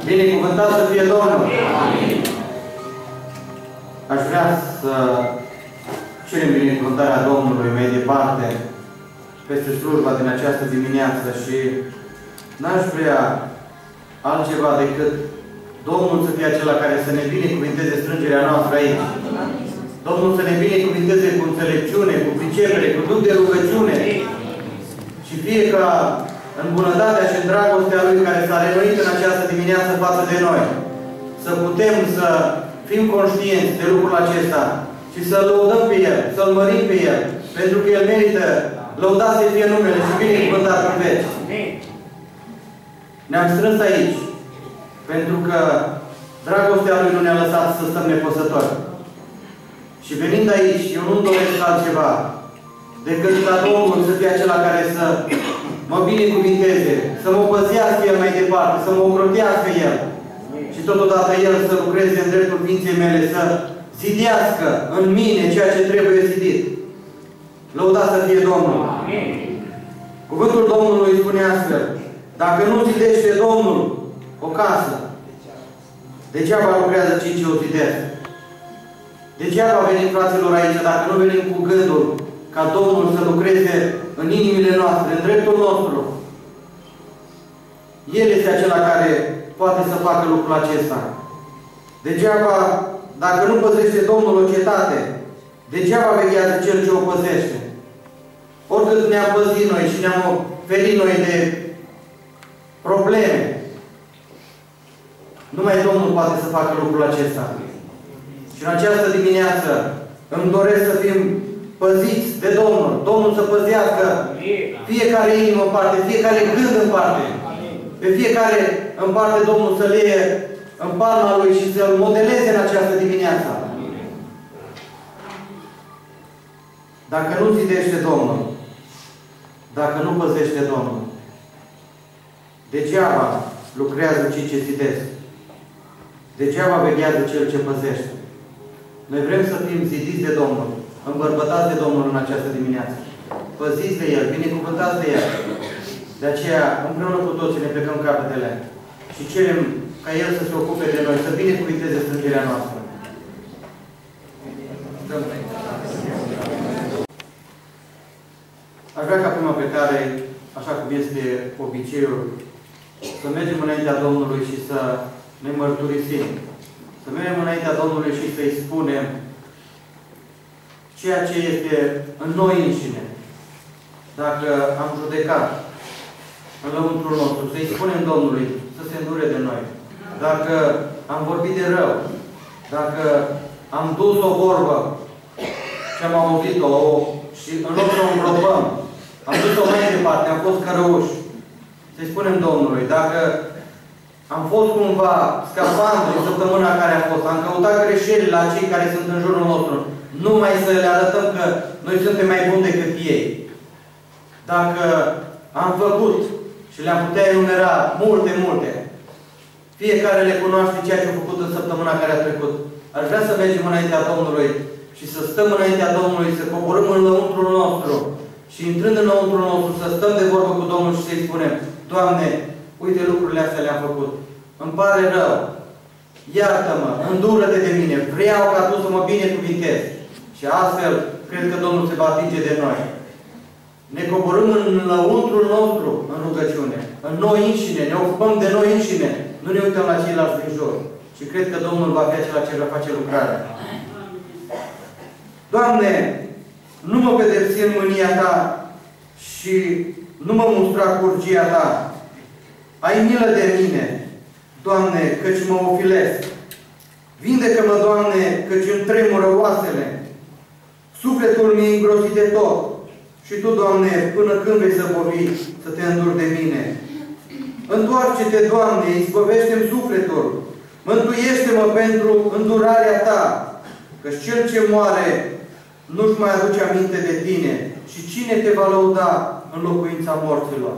Binecuvântat să fie Domnul! Aș vrea să cerem binecuvântarea Domnului mai departe peste slujba din această dimineață și n-aș vrea altceva decât Domnul să fie acela care să ne binecuvinteze strângerea noastră aici. Domnul să ne binecuvinteze cu înțelepciune, cu pricepere, cu duh de rugăciune și fie ca în bunătatea și în dragostea Lui care s-a renuit în această dimineață față de noi, să putem să fim conștienți de lucrul acesta și să-L lăudăm pe El, să-L mărim pe El, pentru că El merită lăudat să fie numele și binecuvântat în veci. Ne-am strâns aici pentru că dragostea Lui nu ne-a lăsat să stăm nepăsători. Și venind aici, eu nu-mi doresc altceva decât ca Domnul să fie acela care să mă binecuvinteze, să mă păzească El mai departe, să mă ocrotească El. Și totodată El să lucreze în dreptul ființei mele, să zidească în mine ceea ce trebuie zidit. Lăudat să fie Domnul! Amin. Cuvântul Domnului spune astfel: dacă nu zidește Domnul o casă, degeaba lucrează cei ce o zidesc. Degeaba venim, fraților, aici, dacă nu venim cu gândul ca Domnul să lucreze în inimile noastre, în dreptul nostru. El este acela care poate să facă lucrul acesta. Degeaba, dacă nu păzește Domnul o cetate, degeaba veghează Cel ce o păzește. Oricât ne-am păzit noi și ne-am ferit noi de probleme, numai Domnul poate să facă lucrul acesta. Și în această dimineață îmi doresc să fim păziți de Domnul. Domnul să păzească fiecare inimă în parte, fiecare gând în parte. Pe fiecare în parte Domnul să le iei în palma Lui și să-L modeleze în această dimineață. Dacă nu zidește Domnul, dacă nu păzește Domnul, degeaba lucrează cei ce zidesc. Degeaba veghează Cel ce păzește. Noi vrem să fim zidiți de Domnul, îmbărbătați de Domnul în această dimineață. Păziți de El, binecuvântați de El. De aceea, împreună cu toții ne plecăm capetele și cerem ca El să se ocupe de noi, să binecuvinteze strângerea noastră. Aș vrea ca prima plecare, așa cum este obiceiul, să mergem înaintea Domnului și să ne mărturisim. Să mergem înaintea Domnului și să-i spunem ceea ce este în noi înșine. Dacă am judecat în lăuntrul nostru, să-i spunem Domnului să se îndure de noi. Dacă am vorbit de rău, dacă am dus o vorbă și am auzit-o și în loc să o îngropăm, am dus-o mai departe, am fost cărăuși, să-i spunem Domnului. Dacă am fost cumva scapant în săptămâna care a fost, am căutat greșeli la cei care sunt în jurul nostru, numai să le arătăm că noi suntem mai buni decât ei. Dacă am făcut și le-am putea enumera multe, fiecare le cunoaște ceea ce a făcut în săptămâna care a trecut. Aș vrea să mergem înaintea Domnului și să stăm înaintea Domnului, să coborâm în lăuntrul nostru și intrând în lăuntrul nostru, să stăm de vorbă cu Domnul și să-i spunem: Doamne, uite lucrurile astea le-am făcut. Îmi pare rău. Iartă-mă, îndură-te de mine. Vreau ca Tu să mă binecuvintezi. Și astfel, cred că Domnul se va atinge de noi. Ne coborâm în lăuntrul nostru, în rugăciune. În noi înșine, ne ocupăm de noi înșine. Nu ne uităm la ceilalți din jur. Și cred că Domnul va fi acela ce va face lucrarea. Doamne, nu mă pedepsi în mânia Ta și nu mă mustra cu urgia Ta. Ai milă de mine, Doamne, căci mă ofilesc. Vindecă-mă, Doamne, căci îmi tremură oasele. Sufletul mi-e îngrozit de tot. Și Tu, Doamne, până când vei zăbovi să Te înduri de mine? Întoarce-te, Doamne, izbăvește-mi sufletul. Mântuiește-mă pentru îndurarea Ta, căci cel ce moare nu-și mai aduce aminte de Tine. Și cine Te va lăuda în locuința morților?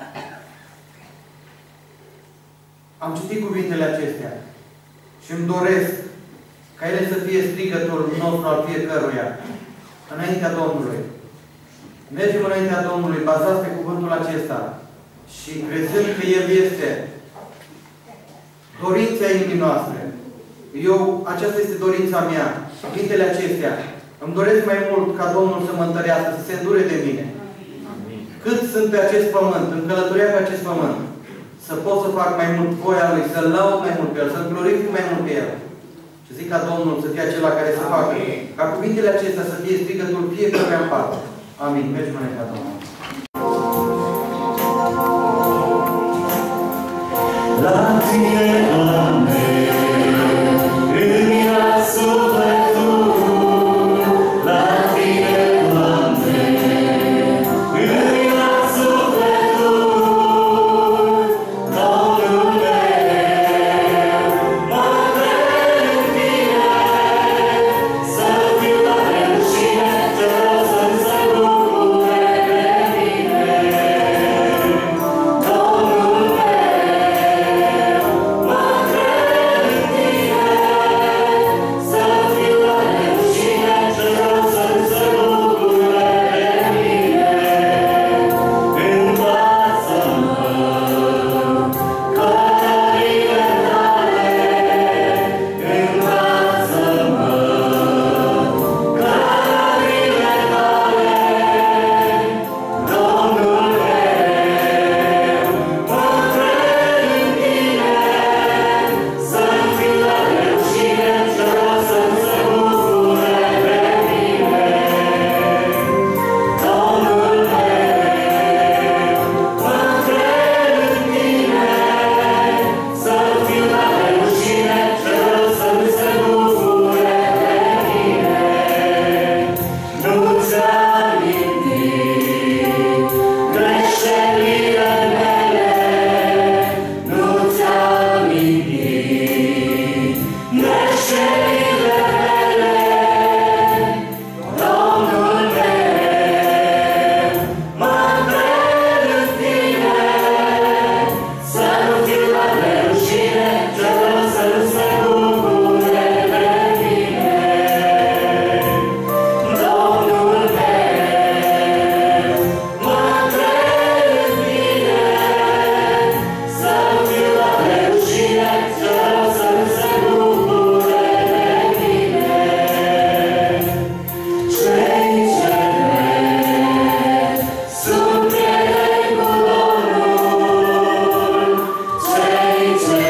Am citit cuvintele acestea și îmi doresc ca ele să fie strigătul nostru al fiecăruia înaintea Domnului. Mergem înaintea Domnului, bazați pe cuvântul acesta și crezând că El este dorința inimii noastre. Aceasta este dorința mea. Cuvintele acestea. Îmi doresc mai mult ca Domnul să mă întărească, să se îndure de mine. Cât sunt pe acest pământ, în călătoria pe acest pământ, să pot să fac mai mult voia Lui, să-L laud mai mult pe El, să-L glorific mai mult pe El. Și zic ca Domnul să fie acela care să facă, ca cuvintele acestea să fie strigătul fiecare în parte. Amin. Mergem înaintea Domnului. La Tine, Doamne, îmi ia sufletul. La Tine, Doamne, îmi ia sufletul. Domnul meu, mă cred în Tine, să fiu la rușine, cerul să-mi se bucure de mine. Domnul meu, mă cred în Tine, să fiu la rușine, cerul să-mi se bucure de mine. Învață-mă căile Tale, învață-mă căile Tale. Domnul meu, mă cred în Tine, să fiu la rușine, cerul să-mi se bucure de mine. Domnul meu, mă cred în Tine, să fiu la rușine, cerul să-mi se bucure de mine. Nu-ți aminti greșelile mele, nu-ți aminti greșelile mele. Domnul meu, mă cred în Tine, să nu fiu la rușine, cerul să-mi se bucure de mine. Domnul meu, mă cred în Tine, să nu fiu la rușine, cerul să-mi se bucure de mine. Cei ce sunt prieteni cu Domnul, cei ce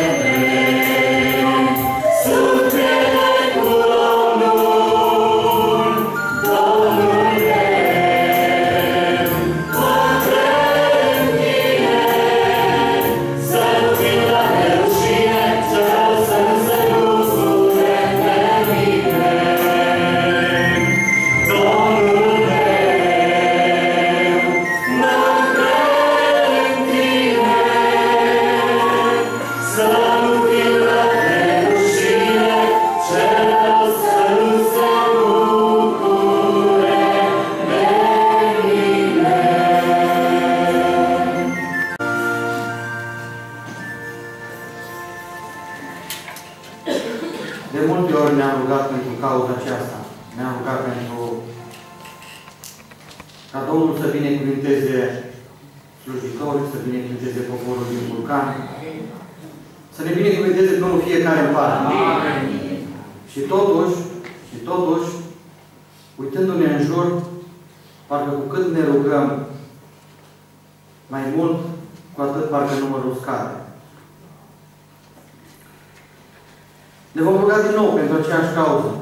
sunt prieteni cu Domnul, Domnul meu, mă cred în Tine, să nu fiu la rușine, cerul să-mi se bucure de mine. Domnul meu, mă cred în Tine, să nu fiu la rușine, cerul să-mi se bucure de mine. De multe ori ne-am rugat pentru cauza aceasta. Ne-am rugat pentru ca Domnul să binecuvânteze slujitorii, să binecuvânteze poporul din Vulcan, să ne binecuvânteze Domnul fiecare în parte. Și totuși, uitându-ne în jur, parcă cu cât ne rugăm mai mult, cu atât parcă numărul scade. Ne vom ruga din nou pentru aceeași cauză.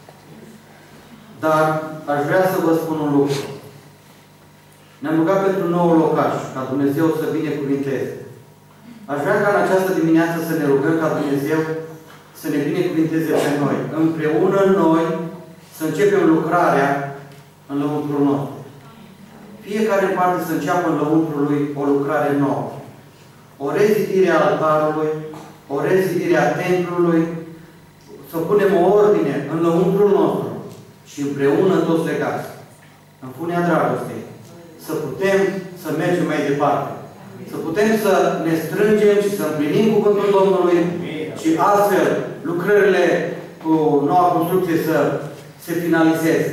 Dar aș vrea să vă spun un lucru. Ne-am rugat pentru noul locaș, ca Dumnezeu să binecuvinteze. Aș vrea ca în această dimineață să ne rugăm ca Dumnezeu să ne binecuvinteze pe noi. Împreună noi să începem lucrarea în lăuntrul nostru. Fiecare în parte să înceapă în lăuntrul lui o lucrare nouă. O rezidire a altarului, o rezidire a templului, să punem o ordine în lăuntrul nostru și împreună toți legați, în funea dragostei, să putem să mergem mai departe. Să putem să ne strângem și să împlinim cuvântul Domnului și astfel lucrările cu noua construcție să se finalizeze.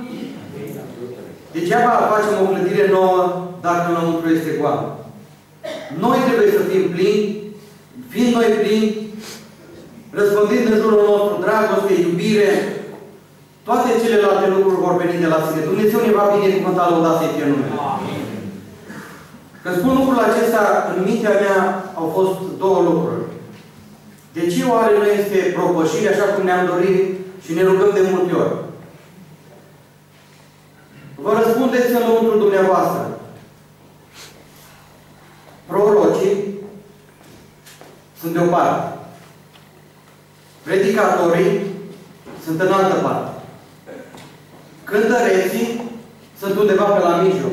Degeaba facem o clădire nouă dacă lăuntru este goală. Noi trebuie să fim plini, fiind noi plini, răspândind în jurul nostru dragoste, iubire, toate celelalte lucruri vor veni de la sine. Dumnezeu ne va binecuvânta, lăudat să-i fie numele. Când spun lucrul acesta, în mintea mea au fost două lucruri. De ce oare nu este propășire așa cum ne-am dorit și ne rugăm de multe ori? Vă răspundeți în lăuntrul dumneavoastră. Prorocii sunt de o parte. Predicatorii sunt în altă parte. Cântăreții sunt undeva pe la mijloc.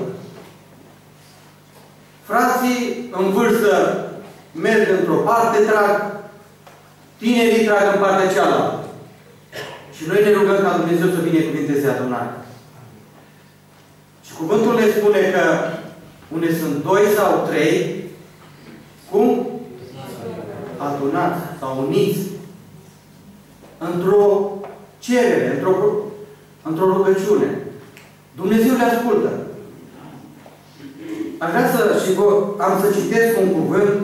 Frații în vârstă merg într-o parte, trag, tinerii trag în partea cealaltă. Și noi ne rugăm ca Dumnezeu să binecuvinteze adunarea. Și cuvântul ne spune că unde sunt 2 sau 3, cum? Adunați sau uniți. Într-o cerere, într-o rugăciune. Dumnezeu le ascultă. Aș vrea am să citesc un cuvânt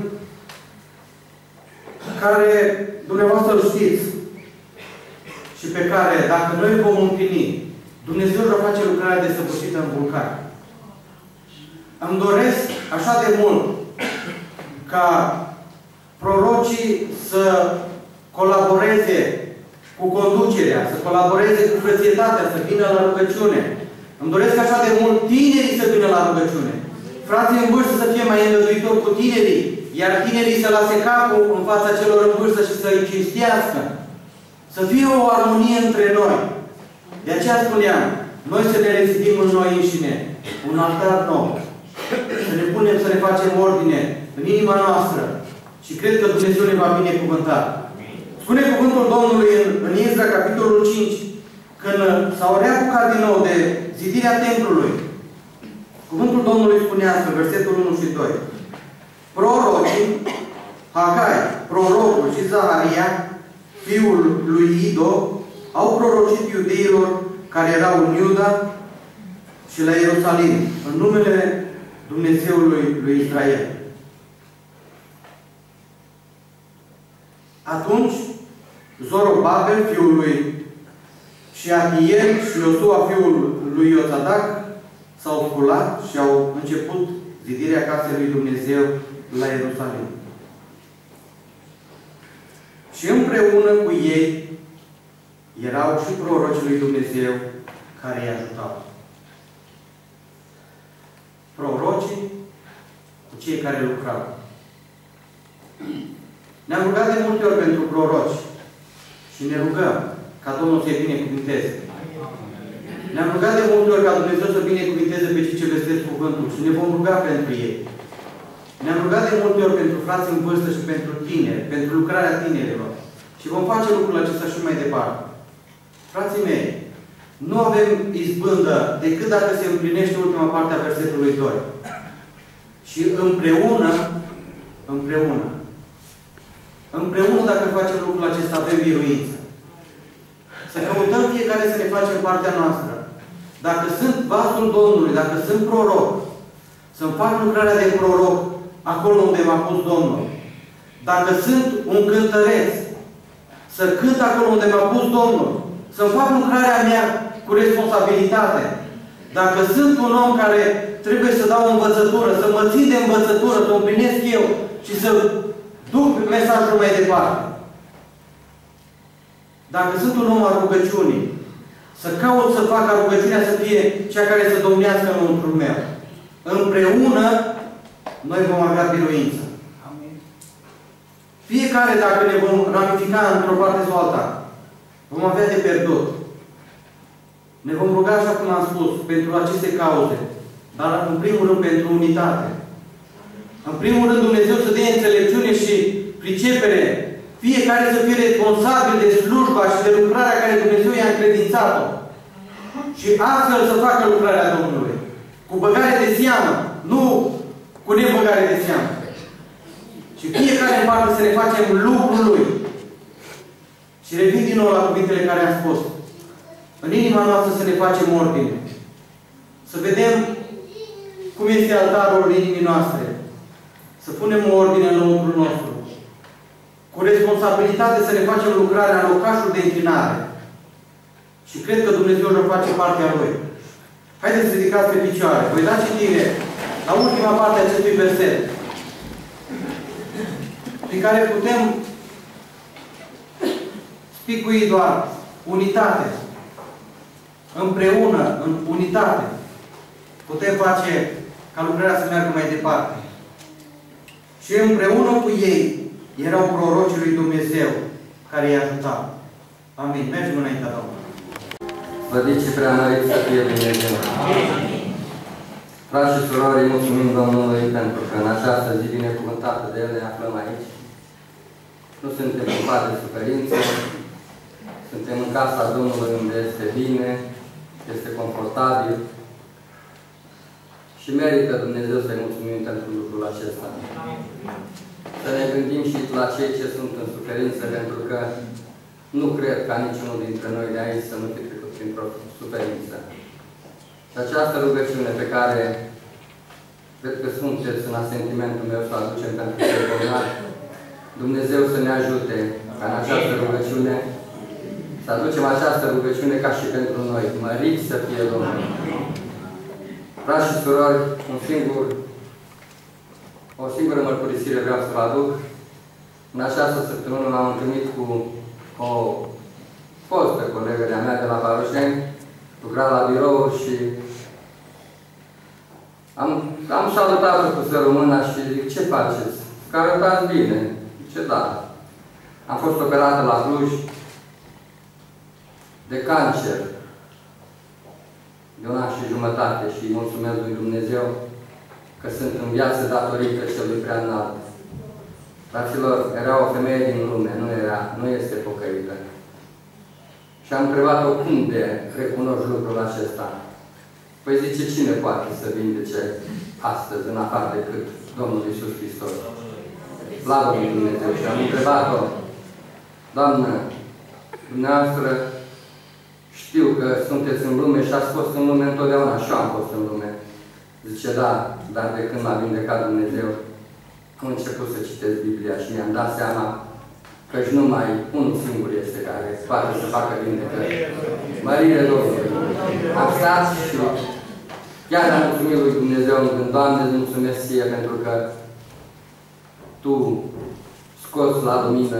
care dumneavoastră îl știți și pe care, dacă noi vom împlini, Dumnezeu va face lucrarea desăvârșită în Vulcani. Îmi doresc așa de mult ca prorocii să colaboreze cu conducerea, să colaboreze cu frățietatea, să vină la rugăciune. Îmi doresc așa de mult tinerii să vină la rugăciune. Frații în vârstă să fie mai îngăduitori cu tinerii, iar tinerii să lase capul în fața celor în vârstă și să îi cinstească. Să fie o armonie între noi. De aceea spuneam, noi să ne rezidim în noi înșine un altar nou. Să ne punem, să ne facem ordine în inima noastră. Și cred că Dumnezeu ne va binecuvânta. Spune cuvântul Domnului în Ezra, capitolul 5, când s-au reapucat din nou de zidirea templului. Cuvântul Domnului spunea în versetul 1 și 2. Prorocii, Hagai, prorocul și Zaharia, fiul lui Ido, au prorocit iudeilor care erau în Iuda și la Ierusalim, în numele Dumnezeului lui Israel. Atunci, Zorobabel, fiul lui Shealtiel și Iosua, fiul lui Iosadac, s-au sculat și au început zidirea casei lui Dumnezeu la Ierusalim. Și împreună cu ei erau și prorocii lui Dumnezeu care îi ajutau. Prorocii cu cei care lucrau. Ne-am rugat de multe ori pentru proroci și ne rugăm ca Domnul să-i binecuvinteze. Ne-am rugat de multe ori ca Dumnezeu să binecuvinteze pe cei ce vestesc cuvântul și ne vom ruga pentru ei. Ne-am rugat de multe ori pentru frați în vârstă și pentru tineri, pentru lucrarea tinerilor. Și vom face lucrul acesta și mai departe. Frații mei, nu avem izbândă decât dacă se împlinește ultima parte a versetului 2. Și împreună dacă facem lucrul acesta, avem biruință. Să căutăm fiecare să ne facem partea noastră. Dacă sunt vasul Domnului, dacă sunt proroc, să-mi fac lucrarea de proroc acolo unde m-a pus Domnul. Dacă sunt un cântăreț, să cânt acolo unde m-a pus Domnul. Să-mi fac lucrarea mea cu responsabilitate. Dacă sunt un om care trebuie să dau o învățătură, să mă țin de învățătură, să o împlinesc eu și să duc mesajul mai departe. Dacă sunt un om al rugăciunii, să caut să fac ca rugăciunea să fie cea care să domnească înăuntrul meu. Împreună, noi vom avea biruință. Fiecare, dacă ne vom ramifica într-o parte sau alta, vom avea de pierdut. Ne vom ruga, așa cum am spus, pentru aceste cauze, dar în primul rând pentru unitate. În primul rând Dumnezeu să dea înțelepciune și pricepere. Fiecare să fie responsabil de slujba și de lucrarea care Dumnezeu i-a încredințat-o. Și astfel să facă lucrarea Domnului. Cu băgare de seamă, nu cu nebăgare de seamă. Și fiecare în parte să ne facem lucrul Lui. Și revin din nou la cuvintele care am spus. În inima noastră să ne facem ordine. Să vedem cum este altarul inimii noastre. Să punem o ordine în lăuntrul nostru. cu responsabilitate să ne facem lucrarea în locașul de închinare. Și cred că Dumnezeu își face partea Lui. Haideți să ridicați pe picioare. Voi da citire la ultima parte a acestui verset, prin care putem spicui doar unitate. Împreună, în unitate, putem face ca lucrarea să meargă mai departe. Și împreună cu ei erau prorocii lui Dumnezeu care îi ajutau. Amin. Mergem înaintea Domnului. Slăvit și preamărit să fie Dumnezeu. Frați și surori, mulțumim Domnului pentru că în această zi binecuvântată de El ne aflăm aici. Nu suntem ocupați de suferință, suntem în casa Domnului unde este bine, este confortabil și merită Dumnezeu să-i mulțumim pentru lucrul acesta. Să ne gândim și la cei ce sunt în suferință, pentru că nu cred ca niciunul dintre noi de aici să nu fi trecut printr-o suferință. Și această rugăciune pe care cred că sunteți în asentimentul meu să o aducem pentru cei bolnavi, Dumnezeu să ne ajute ca în această rugăciune să aducem această rugăciune ca și pentru noi. Măriți să fie Domnul! Frați și surori, o singură mărturisire vreau să vă aduc. În această săptămână m-am întâlnit cu o fostă colegă de-a mea de la Varoșeni, lucra la birou și am salutat-o cu sărămâna și zic, ce faceți? Că arătați bine. Ce da? Am fost operată la Cluj de cancer de 1 an și jumătate și îi mulțumesc lui Dumnezeu că sunt în viață datorită celui prea înalt. Fraților, era o femeie din lume, nu este pocăită. Și am întrebat-o cum de recunoști lucrul acesta. Păi zice, cine poate să vindece astăzi în afară decât Domnul Iisus Hristos? Slavă lui Dumnezeu! Și am întrebat-o, Doamnă, dumneavoastră știu că sunteți în lume și ați fost în lume întotdeauna. Și eu am fost în lume. Zice, da, dar de când m-a vindecat Dumnezeu, am început să citesc Biblia și mi-am dat seama că și numai unul singur este care poate să facă vindecări. Mărire Domnului! Am stat și chiar am mulțumit lui Dumnezeu în gând, Doamne, îți mulțumesc ție pentru că Tu scoți la lumină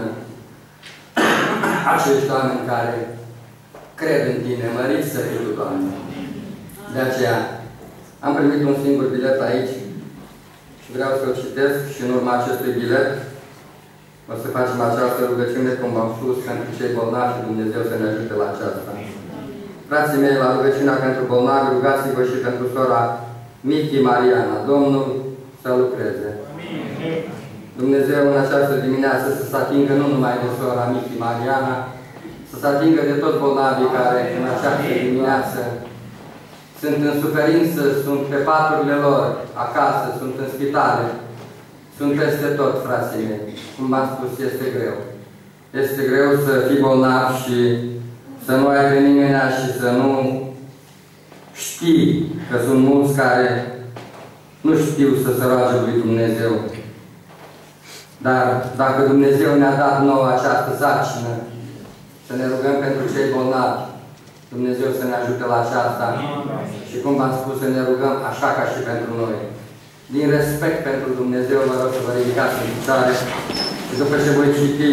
acești oameni care cred în Tine. Măriți să fii Tu, Doamne! De aceea am primit un singur bilet aici și vreau să-l citesc și în urma acestui bilet o să facem această rugăciune, cum v-am spus, pentru cei bolnavi și Dumnezeu să ne ajute la aceasta. Frații mei, la rugăciunea pentru bolnavi, rugați-vă și pentru sora Michi Mariana. Domnul să lucreze. Dumnezeu în această dimineață să se atingă nu numai de sora Michi Mariana, să se atingă de toți bolnavii care în această dimineață sunt în suferință, sunt pe paturile lor, acasă, sunt în spitale, sunt peste tot, frații mei. Cum v-am spus, este greu. Este greu să fii bolnav și să nu ai pe nimeni și să nu știi că sunt mulți care nu știu să se roage lui Dumnezeu. Dar dacă Dumnezeu ne-a dat nouă această sarcină, să ne rugăm pentru cei bolnavi, Dumnezeu să ne ajute la aceasta și, cum v-am spus, să ne rugăm așa ca și pentru noi. Din respect pentru Dumnezeu, vă rog să vă ridicați în picioare și după ce voi citi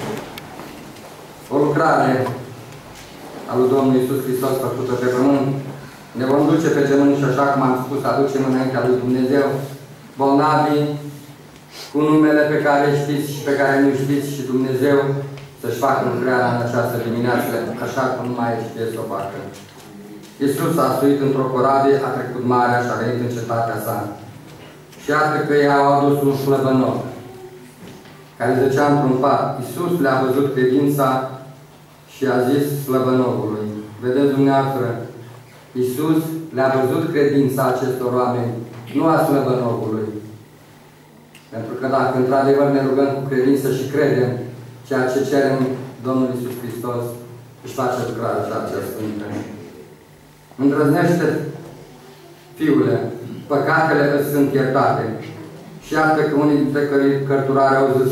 o lucrare a lui Domnul Iisus Hristos făcută pe pământ, ne vom duce pe genunchi și, așa cum am spus, aducem înaintea lui Dumnezeu bolnavii cu numele pe care știți și pe care nu știți și Dumnezeu să-și facă lucrarea în această dimineață, așa cum numai știe să o facă. Iisus a suit într-o corabie, a trecut marea și a venit în cetatea sa. Și iată că ei au adus un slăbănoc, care zăcea într-un pat. Iisus le-a văzut credința și a zis slăbănocului. Vedeți dumneavoastră, Iisus le-a văzut credința acestor oameni, nu a slăbănocului. Pentru că dacă într-adevăr ne rugăm cu credință și credem ceea ce cerem, Domnul Iisus Hristos își face lucrarea și aceea sfântă. Îndrăznește, Fiule, păcatele îți sunt iertate. Și iată că unii dintre cărturari au zis,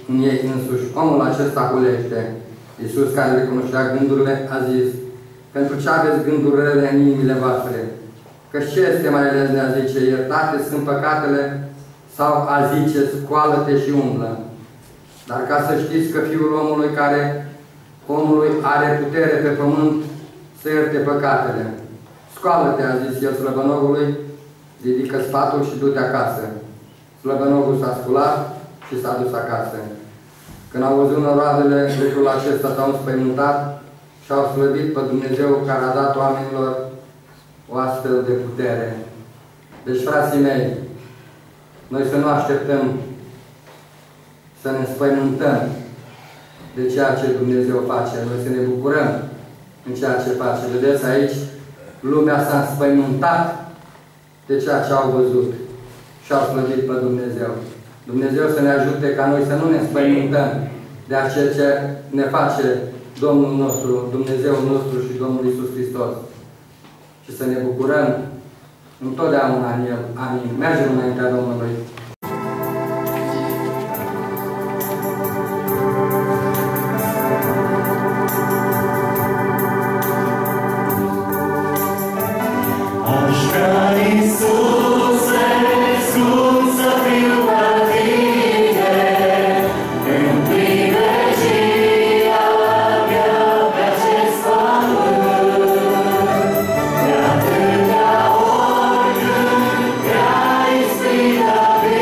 în ei însuși. Omul acesta hulește. Iisus, care le cunoștea gândurile, a zis: pentru ce aveți gânduri rele în inimile voastre? Că ce este mai ales de a zice, iertate sunt păcatele, sau a zice, scoală-te și umblă? Dar ca să știți că Fiul omului are putere pe pământ să ierte păcatele. Scoală-te, a zis el slăbănogului, ridică sfatul și du-te acasă. Slăbănogul s-a sculat și s-a dus acasă. Când au văzut noroadele, lucrul acesta s-au înspăimântat și au slăbit pe Dumnezeu care a dat oamenilor o astfel de putere. Deci, frații mei, noi să nu așteptăm să ne înspăimântăm de ceea ce Dumnezeu face. Noi să ne bucurăm în ceea ce face. Vedeți aici, lumea s-a înspăimântat de ceea ce au văzut și au slăbit pe Dumnezeu. Dumnezeu să ne ajute ca noi să nu ne înspăimântăm de ceea ce ne face Domnul nostru, Dumnezeul nostru și Domnul Iisus Hristos. Și să ne bucurăm întotdeauna în El. Amin. Mergem înaintea Domnului. Aș vrea, Iisuse, scund să fiu ca Tine, în privegia mea pe acest pământ. De atâtea ori când te-ai ispitit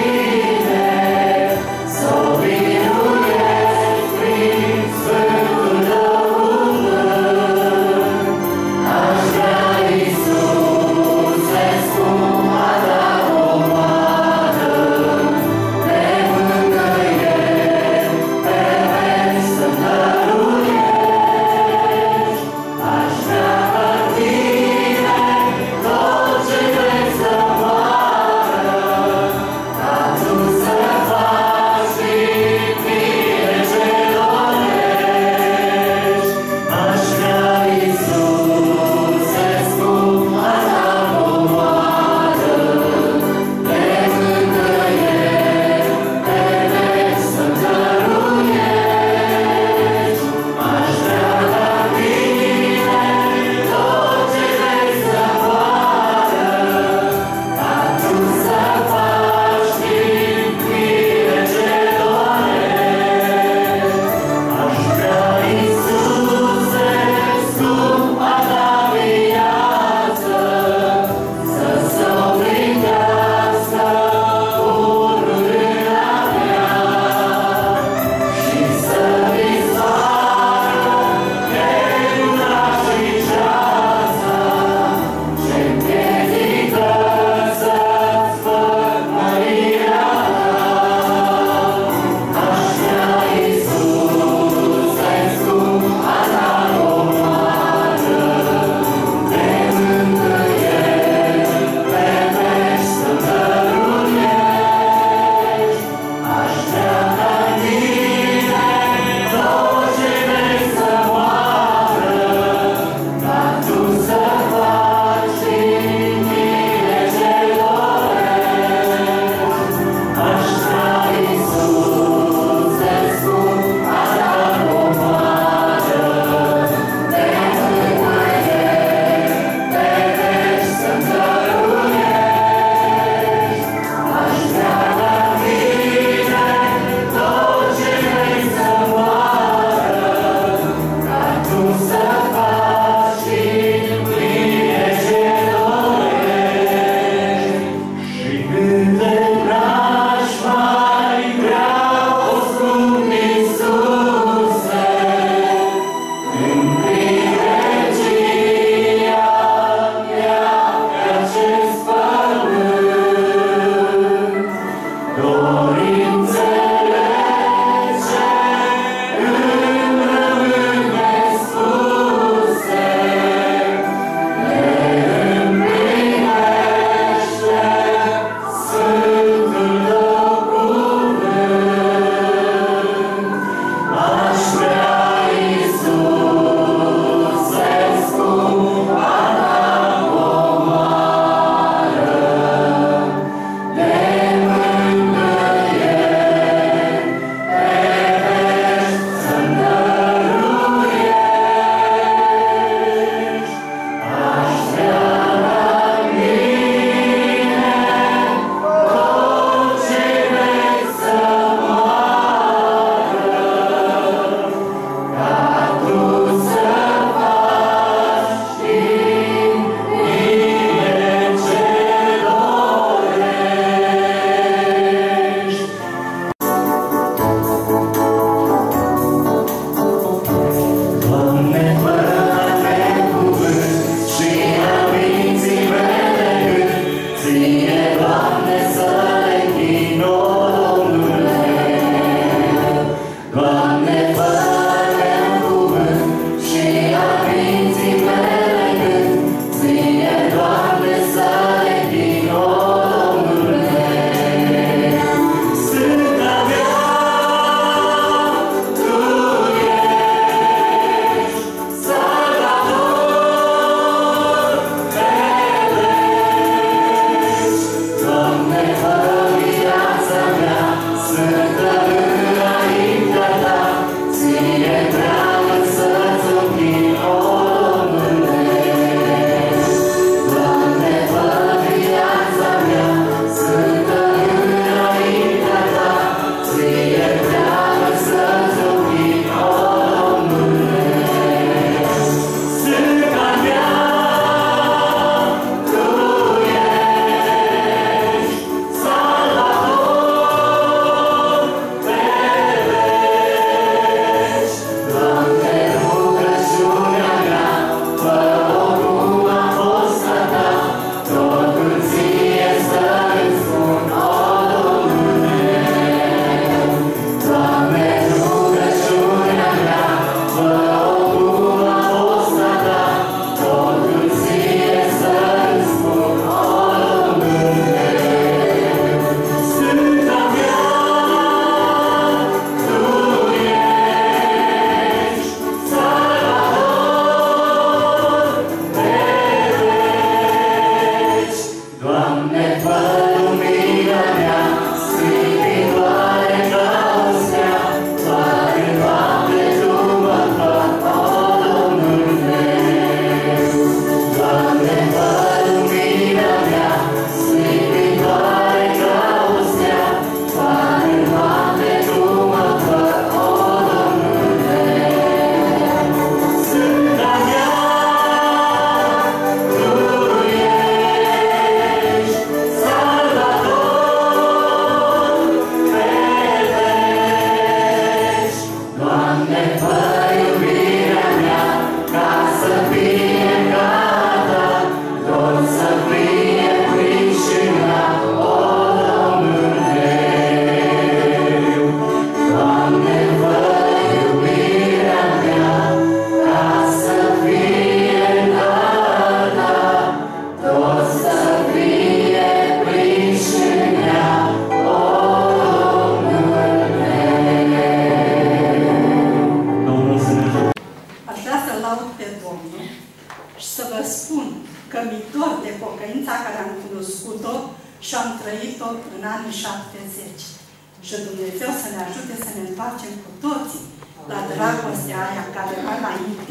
Și Dumnezeu să ne ajute să ne întoarcem cu toții la dragostea aia care va înainte.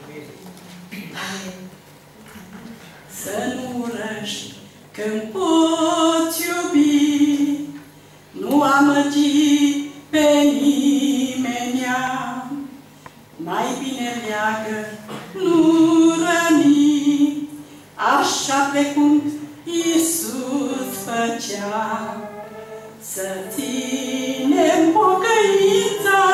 Să nu urăști când poți iubi, nu amăgi pe nimenea. Mai bine leagă, nu răni, așa precum Iisus făcea. Să ținem pocăința,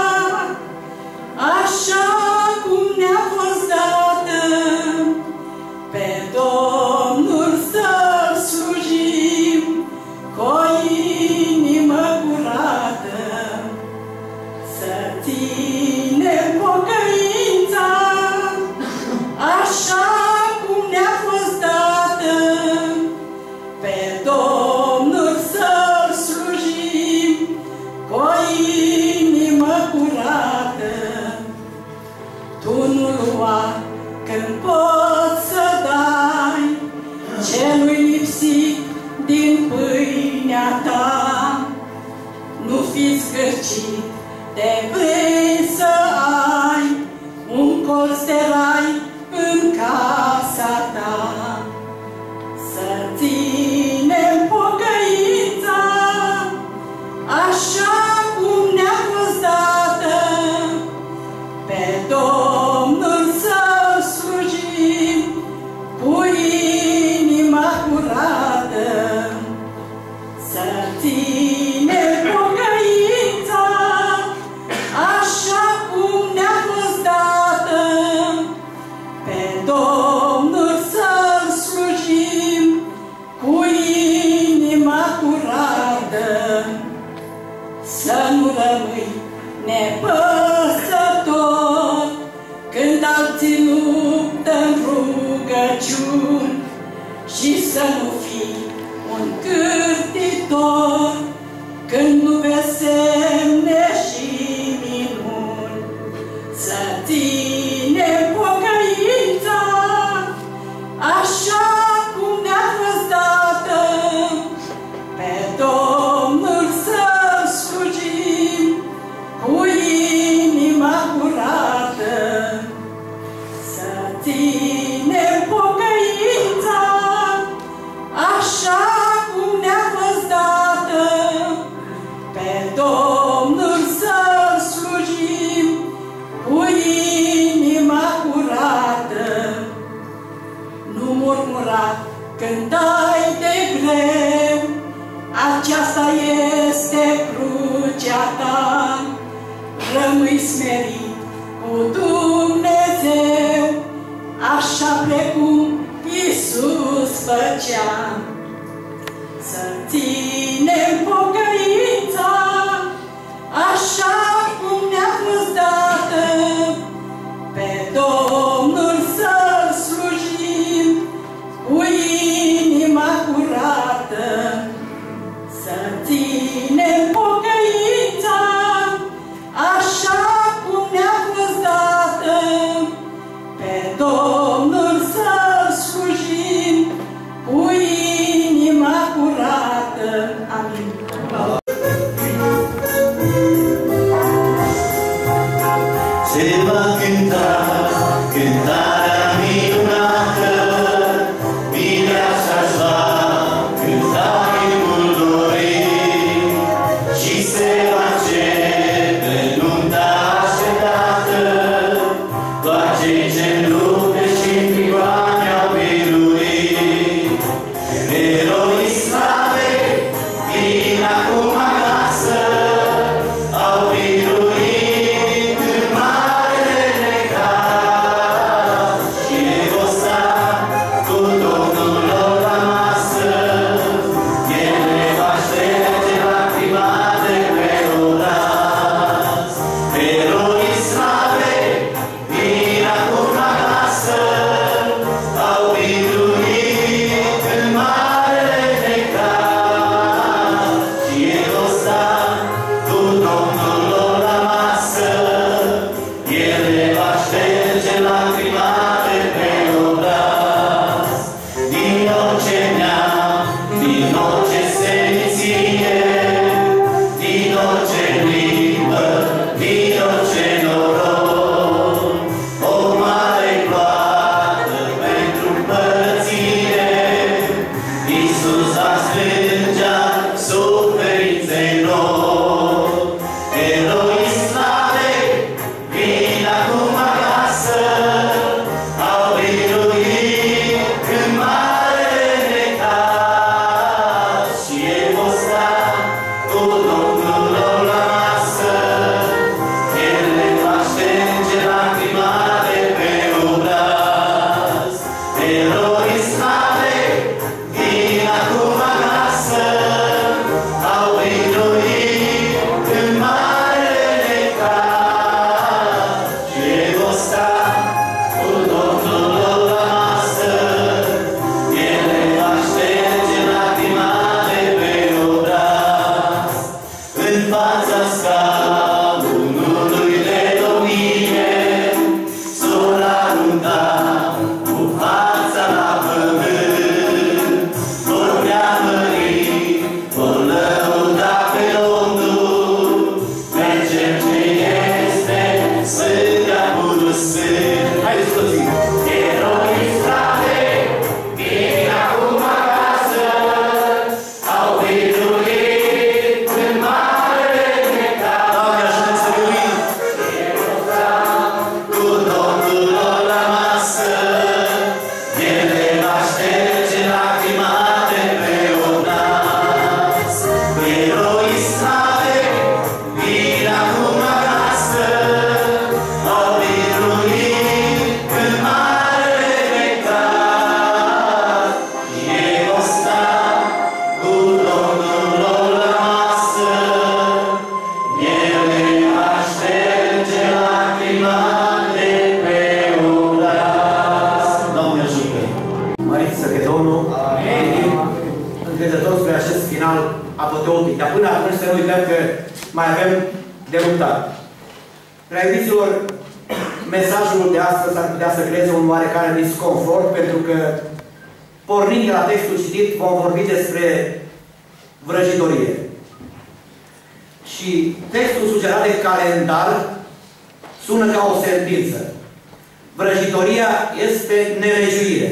așa cum ne-a fost dată, pe Domnul să-L slujim cu o inimă curată. Să ținem pocăința, așa cum ne-a fost dată, pe Domnul să-L slujim cu o inimă curată. Tu nu lua când poți să dai celui lipsit din pâinea ta. Nu fi zgârcit de vrei să ai un colț de rai în casa ta. Să ținem pocăința, așa cum ne-a fost dată, pe Domnul să-L slujim cu inima curată. Să ținem pocăința, așa cum ne-a fost dată, pe Domnul să-L slujim cu inima curată. Să nu rămâi nepăsător când alții luptă-n rugăciuni, și să nu fii un cârtitor când nu vezi semne și minuni. Să ținem pocăința, așa cum ne-a fost dată, pe Domnul să-L slujim cu inima curată. Să ținem pocăința, așa cum ne-a fost dată, pe Domnul să-L slujim cu inima curată. Nu murmura când dai de greu, aceasta este crucea ta. Rămâi smerit cu Dumnezeu, așa precum Iisus făcea. Să ținem pocăința, așa cum ne-a fost dată, pe Domnul să-L slujim cu inima curată. Să ținem pocăința, așa cum ne-a fost dată, pe Domnul să-L slujim cu inima curată. Amin. Se va cânta cântarea minunată, mireasa-și va cânta himnul dorit, și se va începe nunta așteptată. Doar cei ce-n lupte și în prigoane au biruit, eroii slavei vin acum acasă, au biruit în uităm că mai avem de luptat. Dragi iubiților, mesajul de astăzi ar putea să creeze un oarecare disconfort, pentru că, pornind de la textul citit, vom vorbi despre vrăjitorie. Și textul sugerat de calendar sună ca o sentință. Vrăjitoria este nelegiuire.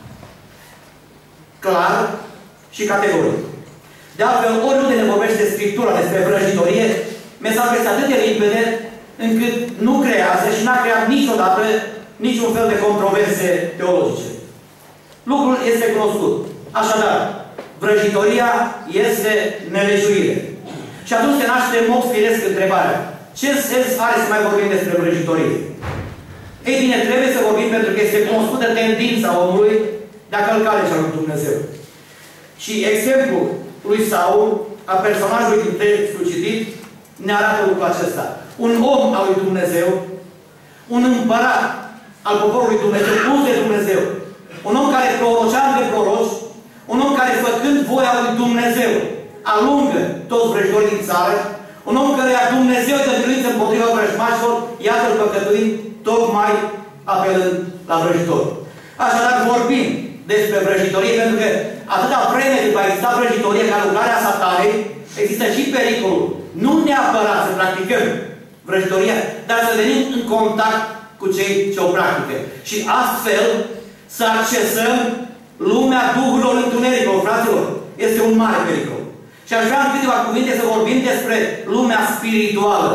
Clar și categoric. De altfel, oriunde ne vorbește Scriptura despre vrăjitorie, mesajul este atât de limpede încât nu creează și n-a creat niciodată niciun fel de controverse teologice. Lucrul este cunoscut. Așadar, vrăjitoria este nelegiuire. Și atunci se naște în mod firesc întrebarea: ce sens are să mai vorbim despre vrăjitorie? Ei bine, trebuie să vorbim pentru că este cunoscută tendința omului de a călca legea lui Dumnezeu. Și exemplul lui Saul, a personajului din textul citit, ne arată lucrul acesta. Un om al lui Dumnezeu, un împărat al poporului Dumnezeu, pus de Dumnezeu, un om care prorocea între proroci, un om care, făcând voia lui Dumnezeu, alungă toți vrăjitorii din țară, un om căreia Dumnezeu dă biruință împotriva vrăjmașilor, iată-l păcătuind, tocmai apelând la vrăjitor. Așadar, vorbim despre vrăjitorie, pentru că atâta vreme cât va exista vrăjitorie ca lucrarea Satanei, există și pericolul. Nu neapărat să practicăm vrăjitoria, dar să venim în contact cu cei ce o practică. Și astfel să accesăm lumea duhurilor întunericilor, fraților. Este un mare pericol. Și aș vrea în câteva cuvinte să vorbim despre lumea spirituală.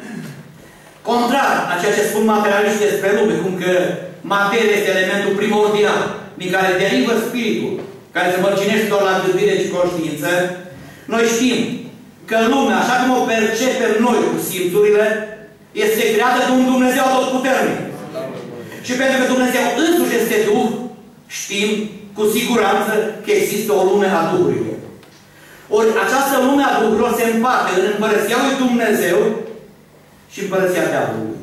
Contrar a ceea ce spun materialiștii despre lume, cum că materia este elementul primordial din care derivă spiritul, care se mărcinește doar la gândire și conștiință, noi știm că lumea, așa cum o percepem noi cu simțurile, este creată de un Dumnezeu atotputernic. Și pentru că Dumnezeu însuși este Duh, știm cu siguranță că există o lume a Duhurilor. Ori această lume a Duhurilor se împarte în împărăția lui Dumnezeu și împărăția diavolului.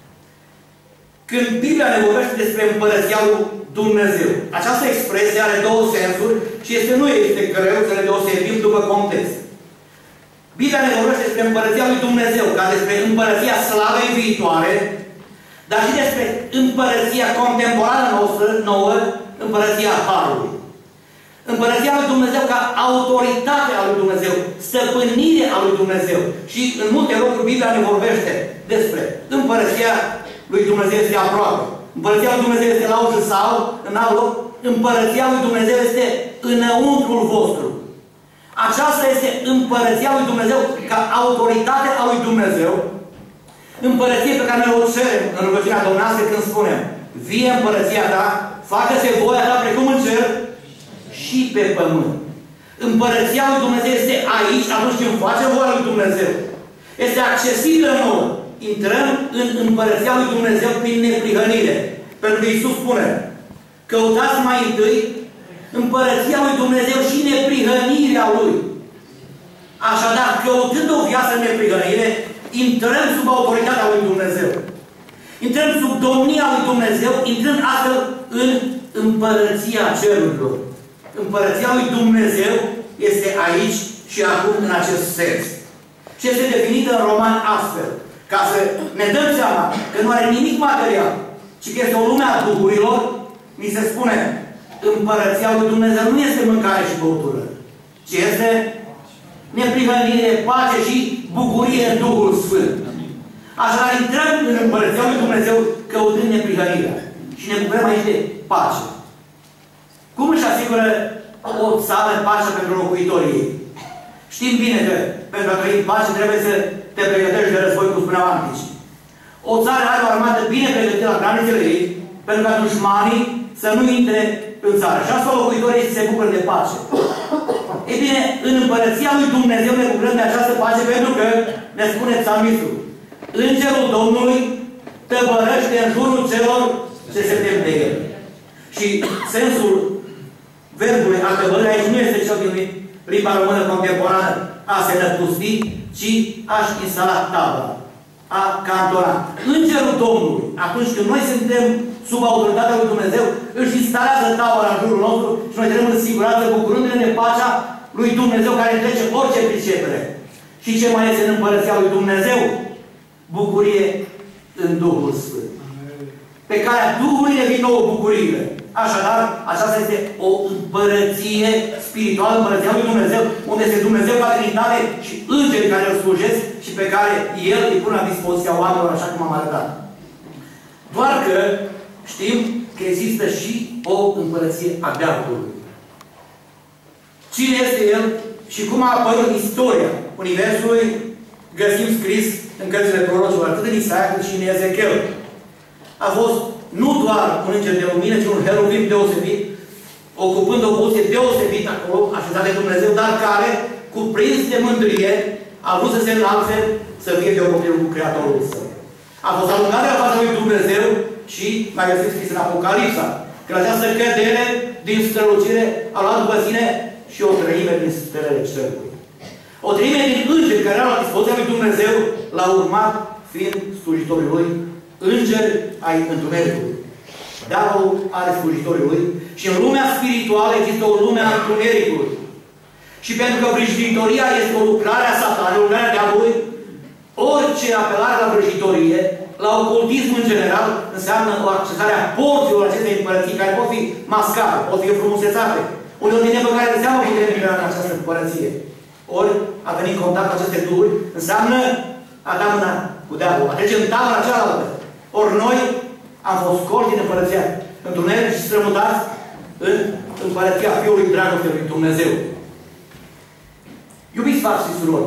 Când Biblia ne vorbește despre împărăția lui Dumnezeu, această expresie are două sensuri și nu este greu să le deosebim după context. Biblia ne vorbește despre împărăția lui Dumnezeu, ca despre împărăția slavei viitoare, dar și despre împărăția contemporană noastră, nouă, împărăția Harului. Împărăția lui Dumnezeu ca autoritate a lui Dumnezeu, stăpânire a lui Dumnezeu. Și în multe locuri Biblia ne vorbește despre împărăția lui Dumnezeu este aproape. Împărăția lui Dumnezeu este la ușă sau în alt loc. Împărăția lui Dumnezeu este înăuntrul vostru. Aceasta este împărăția lui Dumnezeu ca autoritate a lui Dumnezeu. Împărăție pe care noi o cerem în rugăciunea Domnească când spunem: vie împărăția ta, facă-se voia ta precum în cer și pe pământ. Împărăția lui Dumnezeu este aici atunci când face voia lui Dumnezeu. Este accesibilă nouă. Intrăm în împărăția lui Dumnezeu prin neprihănire. Pentru că Iisus spune: căutați mai întâi împărăția lui Dumnezeu și neprihănirea Lui. Așadar, căutând o viață în neprihănire, intrăm sub autoritatea lui Dumnezeu. Intrăm sub domnia lui Dumnezeu, intrăm astfel în împărăția cerurilor. Împărăția lui Dumnezeu este aici și acum în acest sens. Și este definită în Roman astfel. Ca să ne dăm seama că nu are nimic material, ci că este o lume a duhurilor, mi se spune: împărăția lui Dumnezeu nu este mâncare și băutură, ci este neprihănire, pace și bucurie în Duhul Sfânt. Așadar, intrăm în împărăția lui Dumnezeu căutând neprihănirea. Și ne bucurăm aici de pace. Cum își asigură o țară pace pentru locuitorii ei? Știm bine că pentru a trăi în pace trebuie să te pregătești de război, cum spuneau antici. O țară are o armată bine pregătită la granițele ei, pentru ca dușmanii să nu intre în țară. Și astfel locuitorii se bucură de pace. Ei bine, în împărăția lui Dumnezeu ne bucurăm de această pace pentru că, ne spune psalmistul, Îngerul Domnului tăbărăște în jurul celor ce se tem de El. Și sensul verbului a tăbără aici nu este cel din limba română contemporană a se năpusti, ci a-și instala tabăra, a cantona. Îngerul Domnului, atunci când noi suntem sub autoritatea lui Dumnezeu, își instalează tabăra în jurul nostru și noi trebuie în siguranță bucurându-ne de pacea lui Dumnezeu care trece orice pricepere. Și ce mai este în Împărăția lui Dumnezeu? Bucurie în Duhul Sfânt. Pe calea Duhului ne vin nouă bucuriile. Așadar, aceasta este o împărăție spirituală, împărăția lui Dumnezeu, unde este Dumnezeu ca Trinitate și îngerii care îl slujesc și pe care El îi pune la dispoziția oamenilor, așa cum am arătat. Doar că știm că există și o împărăție a diavolului. Cine este El și cum a apărut istoria Universului, găsim scris în cărțile prorocilor, atât în Isaia cât și în Ezechiel. A fost nu doar un înger de lumină, ci un heruvim deosebit, ocupând o poziție deosebită acolo, așezat de Dumnezeu, dar care, cuprins de mândrie, a vrut să se înalțe, să fie deopotrivă cu Creatorul Său. A fost alungat de la fața lui Dumnezeu și, mai găsim scris în Apocalipsa, că această cădere din strălucire a luat după sine și o treime din stelele cerului. O treime din îngeri care erau la dispoziția lui Dumnezeu l-au urmat fiind slujitorii lui, îngeri ai întunericului. Diavolul are slujitorii lui și în lumea spirituală există o lume a întunericului. Și pentru că vrăjitoria este o lucrare a Satanului, o lucrare a diavolului, orice apelare la vrăjitorie, la ocultism în general, înseamnă o accesare a porților acestei împărății, care pot fi mascate, pot fi frumusețate. Uneori din nepăcare de seamă putem intra în această împărăție. Ori a venit în contact cu aceste duhuri, înseamnă a da mâna cu diavolul, a trece în tabăra cealaltă. Ori noi am fost scoși din împărăția întuneric și strămutați în împărăția Fiului Dragostei lui Dumnezeu. Iubiți frați și surori,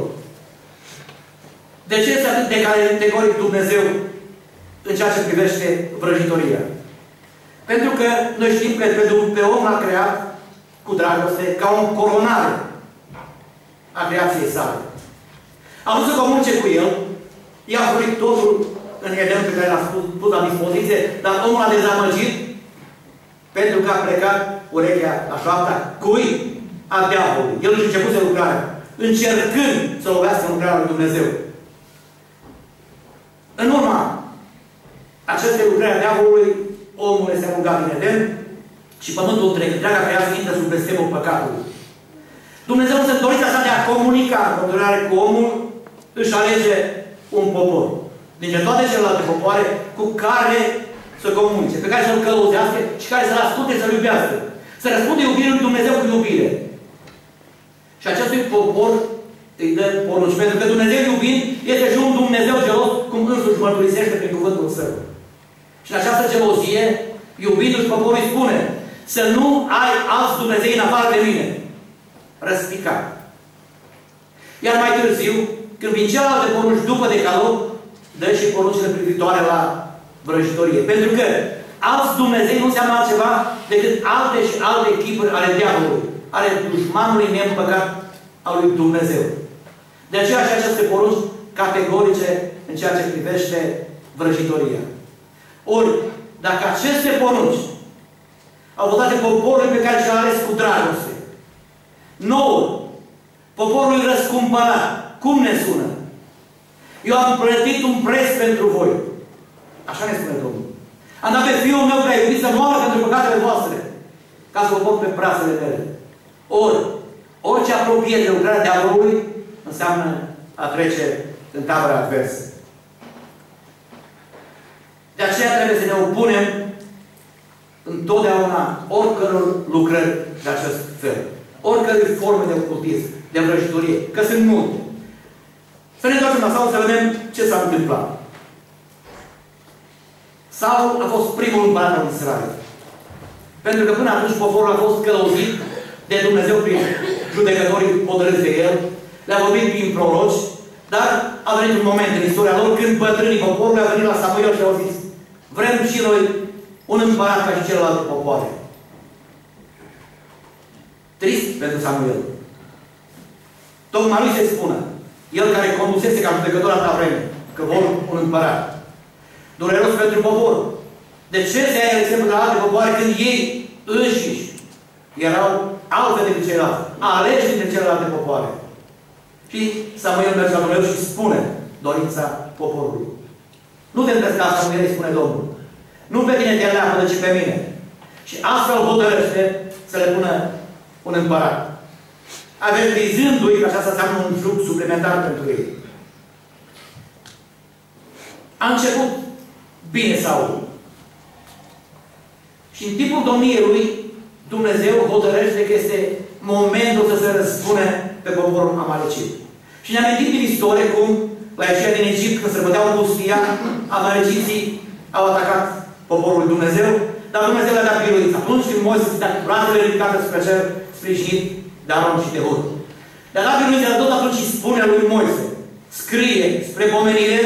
de ce este atât de categoric Dumnezeu în ceea ce privește vrăjitoria? Pentru că noi știm că pe om l-a creat cu dragoste ca o coronare a creației sale. A vrut să comunice cu el, i-a oferit totul în Eden pe care l-a pus la dispoziție, dar omul a dezamăgit pentru că a plecat urechea la șoapta cui? A diavolului. El își începuse lucrarea, încercând să lovească lucrarea lui Dumnezeu. În urma acestei lucrări a diavolului, omul este aruncat în Eden și pământul întreg, întreaga creație intră sub blestemul păcatului. Dumnezeu însă, în dorința sa de a comunica în continuare cu omul, își alege un popor dintre toate celelalte popoare cu care să comunice, pe care să-L călăuzească și care să-L asculte, să-L iubească. Să răspunde iubirii lui Dumnezeu cu iubire. Și acestui popor îi dă porunci. Pentru că Dumnezeu iubind este și un Dumnezeu gelos, cum însuși mărturisește prin cuvântul Său. Și în această gelozie, iubindu-și poporul îi spune să nu ai alți Dumnezei în afară de mine. Răspicat. Iar mai târziu, când vin celelalte porunci după decalog, dă și poruncile privitoare la vrăjitorie. Pentru că alți Dumnezei nu înseamnă altceva decât alte și alte chipuri ale diavolului, ale dușmanului neîmpăcat al lui Dumnezeu. De aceea și aceste porunci categorice în ceea ce privește vrăjitoria. Ori, dacă aceste porunci au fost date poporului pe care și-l-a ales cu dragoste, nouă, poporului răscumpărat, cum ne sună? Eu am plătit un preț pentru voi. Așa ne spune Domnul. Am dat pe Fiul meu prea iubit să moară pentru păcatele voastre, ca să vă pot pe brasele mele. Ori, orice apropiere de lucrarea diavolului înseamnă a trece în tabăra adversă. De aceea trebuie să ne opunem întotdeauna oricăror lucrări de acest fel. Oricărui forme de ocultism, de vrăjitorie, că sunt multe. Să ne întoarcem la Saul să vedem ce s-a întâmplat. Saul a fost primul împărat al Israel. Pentru că până atunci poporul a fost călăuzit de Dumnezeu prin judecătorii hotărâți de el, le-a vorbit prin proroci, dar a venit un moment în istoria lor când bătrânii poporului au venit la Samuel și au zis: vrem și noi un împărat ca și celelalte popoare. Trist pentru Samuel. Tocmai lui se spună, el care condusese ca judecător atâta vreme, că vor un împărat. Dureros pentru popor. De ce se ia exemplu de la alte popoare când ei înșiși erau altfel decât ceilalți, aleși dintre celelalte popoare? Și Samuel merge la Dumnezeu și spune dorința poporului. Nu te îndrăzca, Samuel, îi spune Domnul. Nu pe tine te leapă, ci pe mine. Și astfel hotărăște să le pună un împărat. avertizându-i că aceasta înseamnă un flux suplimentar pentru ei. A început bine Saul. Și în timpul domniei lui, Dumnezeu hotărăște că este momentul să se răzbune pe poporul amalecit. Și ne amintim din istorie cum, la ieșirea din Egipt, când se băteau în pustia, amaleciții au atacat poporul lui Dumnezeu, dar Dumnezeu le-a dat biruință. Atunci când Moise stă cu brațele ridicate spre cer, sprijinit de Aron și de Hur. Le-a dat biruință, dar tot atunci îi spune lui Moise, scrie spre pomenire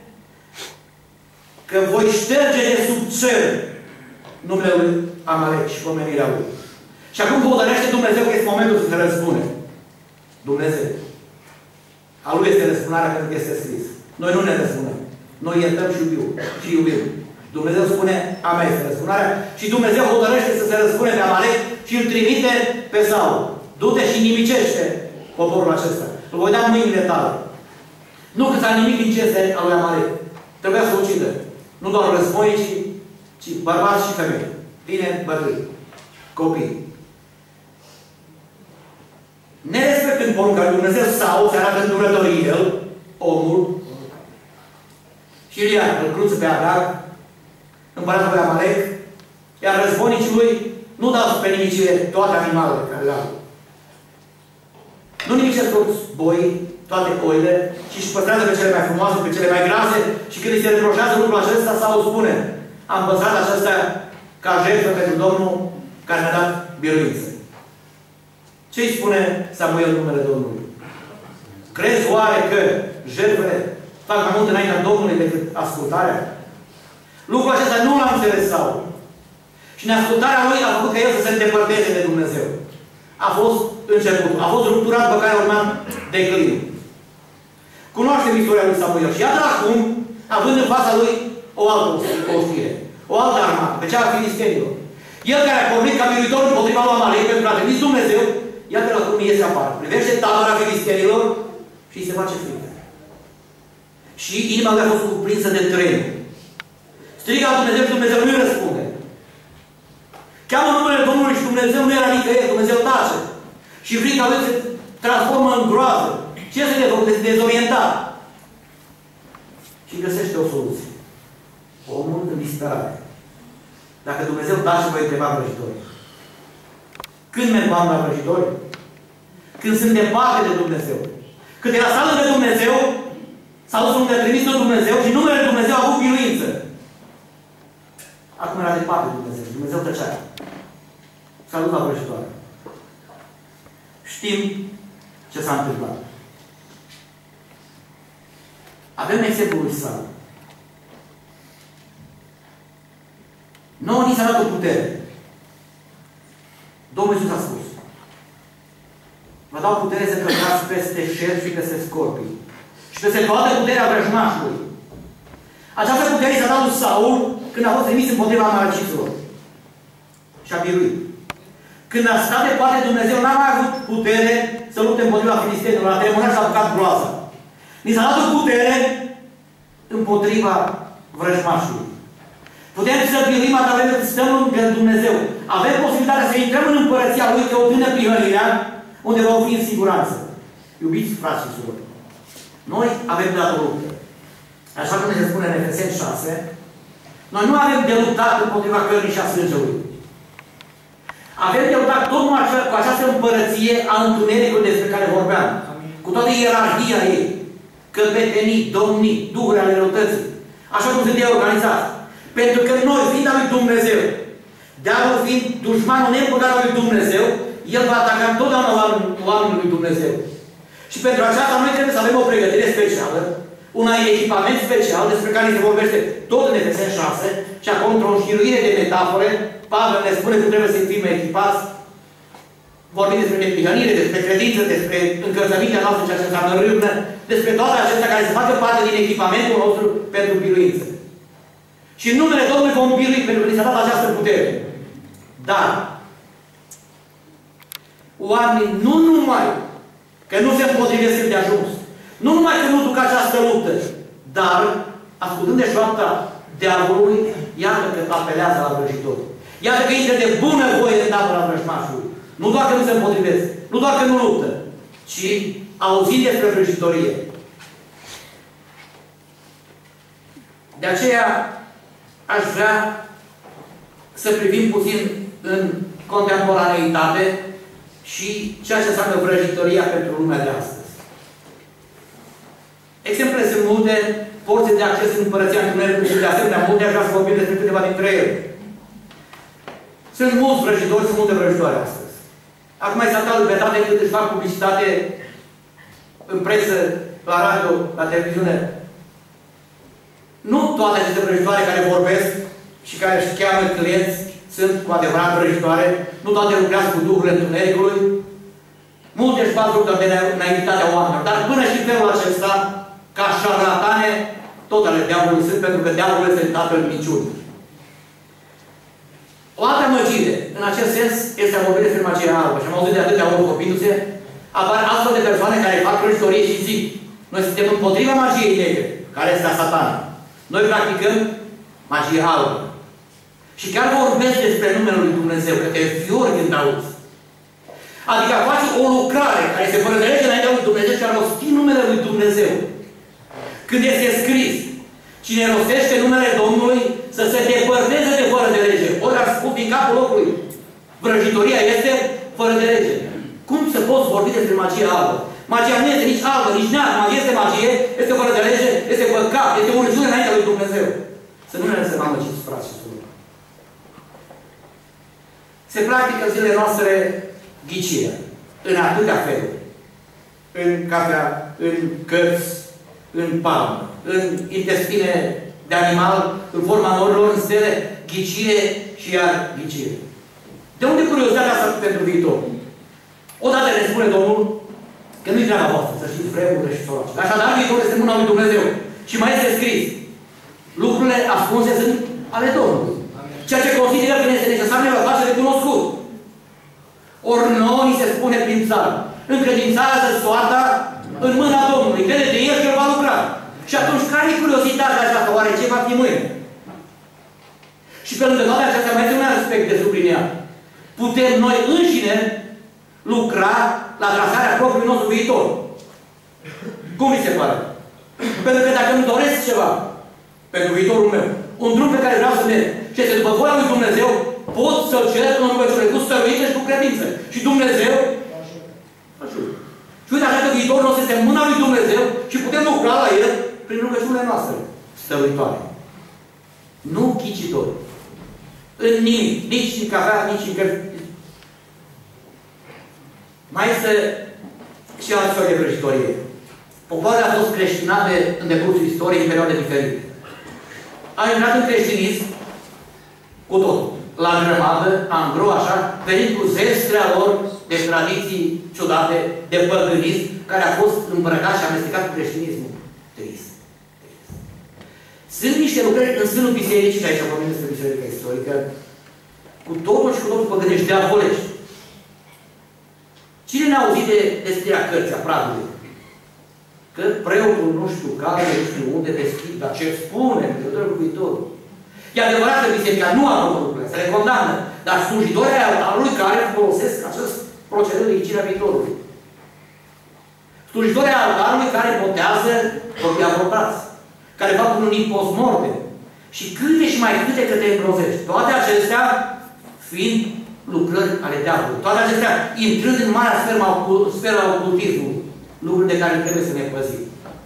că voi șterge de sub cer numele lui Amalek și pomenirea lui. Și acum hotărăște Dumnezeu că este momentul să se răzbune. Dumnezeu. A lui este răzbunarea pentru că este scris. Noi nu ne răzbunem. Noi iertăm și iubim. Dumnezeu spune, a mea este răzbunarea. Și Dumnezeu hotărăște să se răzbune pe Amalek și îl trimite pe Saul. Du-te și nimicește poporul acesta. Îl voi da în mâinile tale. Nu că s-a nimic din ce este a lui Amalek. Trebuia să ucidă. Nu doar război, ci bărbați și femei. Tineri, bătrâni. Copii. Nerespectând porunca lui Dumnezeu, Saul se arată îndurătorii el, omul, și îl cruță pe Agag, împăratul lui Amalek, iar războinicii lui nu dau pe nimicire toate animalele care le au. Nu nimicesc toți boi, toate oile, ci își păstrează pe cele mai frumoase, pe cele mai grase, și când îi se reproșează lucrul acesta, Saul spune, am păstrat acesta ca jertfă pentru Domnul care mi-a dat biruință. Ce îi spune Samuel în numele Domnului? Crezi oare că jertfele fac mai mult înaintea Domnului decât ascultarea? Lucrul acesta nu l-a înțeles Saul. Și neascultarea lui a făcut ca el să se îndepărteze de Dumnezeu. A fost începutul. A fost ruptura după care urma declinul. Cunoaștem istoria lui Samuel. Și iată acum, având în fața lui o altă oștire, o altă armată, pe cea a filistenilor. El care a pornit ca biruitor împotriva lui Amalek pentru a trimis Dumnezeu, iată la cum iese afară. Privește tabăra filistenilor și îi se face frică. Și inima lui a fost cuprinsă de tremur. Strigă la Dumnezeu și Dumnezeu nu-i răspunde. Cheamă numele Domnului și Dumnezeu nu era nicăieri, Dumnezeu tace. Și frica lui se transformă în groază. Ce se dezorientat? Și găsește o soluție. Omul în disperare. Dacă Dumnezeu tace, voi întreba vrăjitorii. Când merg oameni la vrăjitori? Când sunt departe de Dumnezeu. Când era stat lângă Dumnezeu, s-a dus lângă trimis de Dumnezeu și numele Dumnezeu a avut biruință. Acum era departe de Dumnezeu. Dumnezeu tăcea. S-a dus la vrăjitoare. Știm ce s-a întâmplat. Avem exemplul lui Saul. Nouă ni s-a dat o putere. Domnul Iisus a spus: vă dau putere să călcați peste șerpi și peste scorpii și peste toată puterea vrăjmașului. Această putere s-a dat lui Saul când a fost trimis împotriva amaleciților. Și a biruit. Când a stat de parte Dumnezeu, n-a mai avut putere să lupte împotriva filistenilor. A tremurat și a apucat groaza. Ni s-a dat o putere împotriva vrăjmașului. Putem să biruim atâta vreme cât stăm lângă Dumnezeu. Avem posibilitatea să intrăm în împărăția Lui că o tână prihănirea unde vom fi în siguranță. Iubiți frați și surori, noi avem de dat o luptă. Așa cum se spune în Efeseni 6, noi nu avem de luptat împotriva cărnii și a sângelui. Avem de luptat tot cu această împărăție a întunericului despre care vorbeam. Cu toată ierarhia ei. Căpetenii, domnii, duhuri ale răutății. Așa cum sunt ei organizați. Pentru că noi, fiind al lui Dumnezeu, diavolul fiind dușmanul nepăgat al lui Dumnezeu, el va ataca întotdeauna oamenii lui Dumnezeu. Și pentru aceasta noi trebuie să avem o pregătire specială, un echipament special despre care se vorbește tot în Efeseni 6 și acum într-o înșiruire de metafore, Pavel ne spune că trebuie să fim echipați. Vorbim despre neprihănire, despre credință, despre încălțămintea noastră, ceea ce înseamnă râvnă, despre toate acestea care se facă parte din echipamentul nostru pentru biruință. Și în numele Domnului vom birui pentru că ni s-a dat această putere. Dar oamenii nu numai că nu se împotrivesc de ajuns, nu numai că nu duc această luptă, dar, ascultând de șoapta diavolului, iată că apelează la vrăjitori. Iată că intră de bună voie în tabăra vrăjmașului. Nu doar că nu se împotrivesc, nu doar că nu luptă, ci auzind despre vrăjitorie. De aceea aș vrea să privim puțin în contemporaneitate și ceea ce înseamnă vrăjitoria pentru lumea de astăzi. Exemple sunt multe, porți de acces în Împărăția Întunericului și de asemenea multe, aș vrea să vorbim despre câteva dintre ele. Sunt mulți vrăjitori, sunt multe vrăjitoare astăzi. Acum mai s-a dat libertate cât își fac publicitate în presă, la radio, la televiziune. Nu toate aceste vrăjitoare care vorbesc și care își cheamă clienți sunt cu adevărat vrăjitoare. Nu toate lucrează cu Duhul Întunericului. Multe își fac luptă de naivitatea oamenilor. Dar până și felul acesta, ca șarlatane, tot ale diavolului sunt, pentru că diavolul este tatăl minciunii. O altă amăgire, în acest sens, este a vorbi despre magia albă. Și am auzit de atâtea ori vorbindu-se, apar astfel de persoane care fac vrăjitorie și zic: noi suntem împotriva magiei negre, care este a Satanului. Noi practicăm magie albă. Și chiar vorbesc despre numele lui Dumnezeu, că te fiori când auzi. Adică face o lucrare care se fără de lege înaintea lui Dumnezeu și a rosti numele lui Dumnezeu. Când este scris: cine rostește numele Domnului să se depărteze de fără de lege. Ori ar spus din capul locului: vrăjitoria este fără de lege. Cum să poți vorbi despre magie albă? Magia nu este nici albă, nici neagră. Magia este magie, este fără de lege, este păcat, este urăciune înaintea lui Dumnezeu. Să nu ne lăsăm amăgiți, frați și surori. Se practică în zilele noastre ghicirea, în atâtea feluri. În cafea, în cărți, în palmă, în intestine de animal, în forma norilor, în stele, ghicire și iar ghicire. De unde curiozitatea asta pentru viitor? Odată ne spune Domnul că nu-i treaba voastră, să știți vremurile și soroace. Așadar, viitorul este mâna lui Dumnezeu. Și mai este scris: lucrurile ascunse sunt ale Domnului. Ceea ce consideră că este necesar ne va face de cunoscut. Ori nouă ni se spune prin țară: încredințează soarta în mâna Domnului. Crede de El că El va lucra. Și atunci, care e curiozitatea aceasta? Oare ce va fi mâine? Și pe lângă toate acestea mai este un aspect de subliniat. Putem noi înșine lucra la trasarea propriului nostru viitor. Cum vi se pare? Pentru că dacă îmi doresc ceva pentru viitorul meu, un drum pe care vreau să merg și este după voia lui Dumnezeu, pot să-l cer în rugăciune cu stăruință și cu credință. Și Dumnezeu ajută. Și uite așa că viitorul nostru este în mâna lui Dumnezeu și putem lucra la El prin rugăciunile noastre stăruitoare. Nu ghicitori. În nimic. Nici în cafea, nici în cărți. Mai este și altă fel de vrăjitorie. Popoarele au fost creștinate în decursul istoriei în perioade diferite. Au intrat în creștinism cu tot. La grămadă, angro, așa, venind cu zestrea lor de tradiții ciudate, de păgânism, care a fost îmbrăcat și amestecat cu creștinismul. Trist. Sunt niște lucrări în sânul bisericii, și aici vorbim despre biserica istorică, cu totul și cu totul păgânești, diavolești. Cine ne-a auzit de descrierea cărții, a Pradului? Că preotul nu știu care, nu știu unde deschid, dar ce spune, că trebuie cu viitorul. E adevărat că biserica nu a făcut lucrurile, se le condamnă, dar slujitorii altarului care folosesc acest procedeu de ghicirea viitorului. Slujitorii altarului care botează copii apropiați, care fac un unii post-mortem. Și câte și mai câte că te îngrozești. Toate acestea fiind lucrări ale diavolului. Toate acestea intrând în marea sfera ocultismului. Lucruri de care trebuie să ne păzim.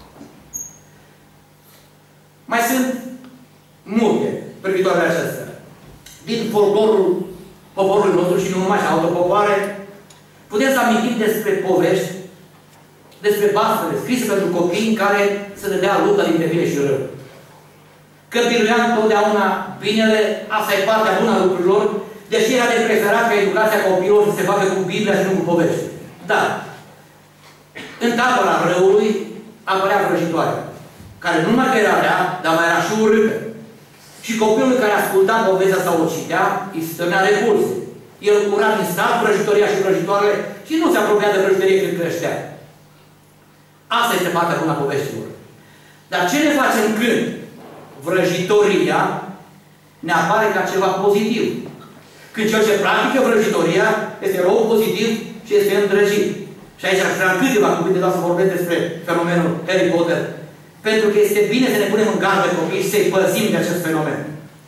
Mai sunt multe privitoare la acestea. Din folclorul poporului nostru și nu numai și alte popoare, putem să amintim despre povești, despre basmele scrise pentru copii în care să ne dea lupta dintre bine și rău. Că biruia întotdeauna binele, asta e partea bună a lucrurilor, deși era de preferat ca educația copiilor să se facă cu Biblia și nu cu povești. Dar, în tabăra răului apărea vrăjitoarea, care nu numai că era rea, dar mai era și urâtă. Și copilul care asculta povestea sau o citea, îi stănea repulse. El cura din stat vrăjitoria și vrăjitoarele și nu se apropia de vrăjitorie când creștea. Asta este partea bună a poveștilor. Dar ce ne facem când vrăjitoria ne apare ca ceva pozitiv? Când cel ce practică vrăjitoria este rău pozitiv și este îndrăgit. Și aici aș vrea în câteva cuvinte doar să vorbesc despre fenomenul Harry Potter. Pentru că este bine să ne punem în gard pe copii și să-i păzim de acest fenomen.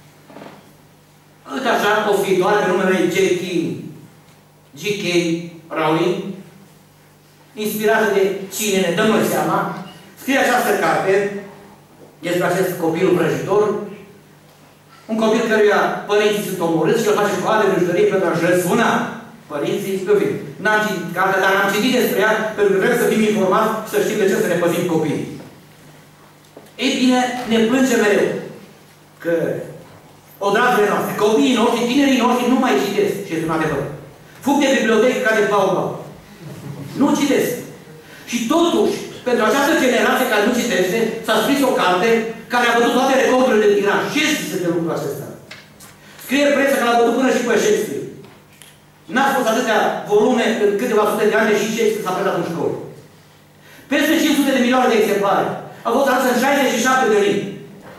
Uite așa, o scriitoare pe numele J.K. Rowling, inspirată de cine ne dăm noi seama, scrie această carte despre acest copil vrăjitor, un copil căruia părinții sunt omorâți și îl face cu alte vrăjitorii pentru a-și răzbuna părinții. N-am citit cartea, dar am citit despre ea pentru că vrem să fim informați și să știm de ce să ne păzim copiii. Ei bine, ne plângem mereu că odrazurile noastre, copiii noștri, tinerii noștri nu mai citesc, și este un adevăr. Fug de bibliotecă ca de baobab. Nu citesc. Și totuși, pentru această generație care nu citește, s-a scris o carte care a bătut toate recordurile de tiraj. Ce zice de lucrul acesta? Scrie presă că l-a bătut până și pe Shakespeare. N-a spus atâtea volume în câteva sute de ani, deși Shakespeare s-a predat în școală. Peste 500 de milioane de exemplare. A fost tradus în 67 de limbi.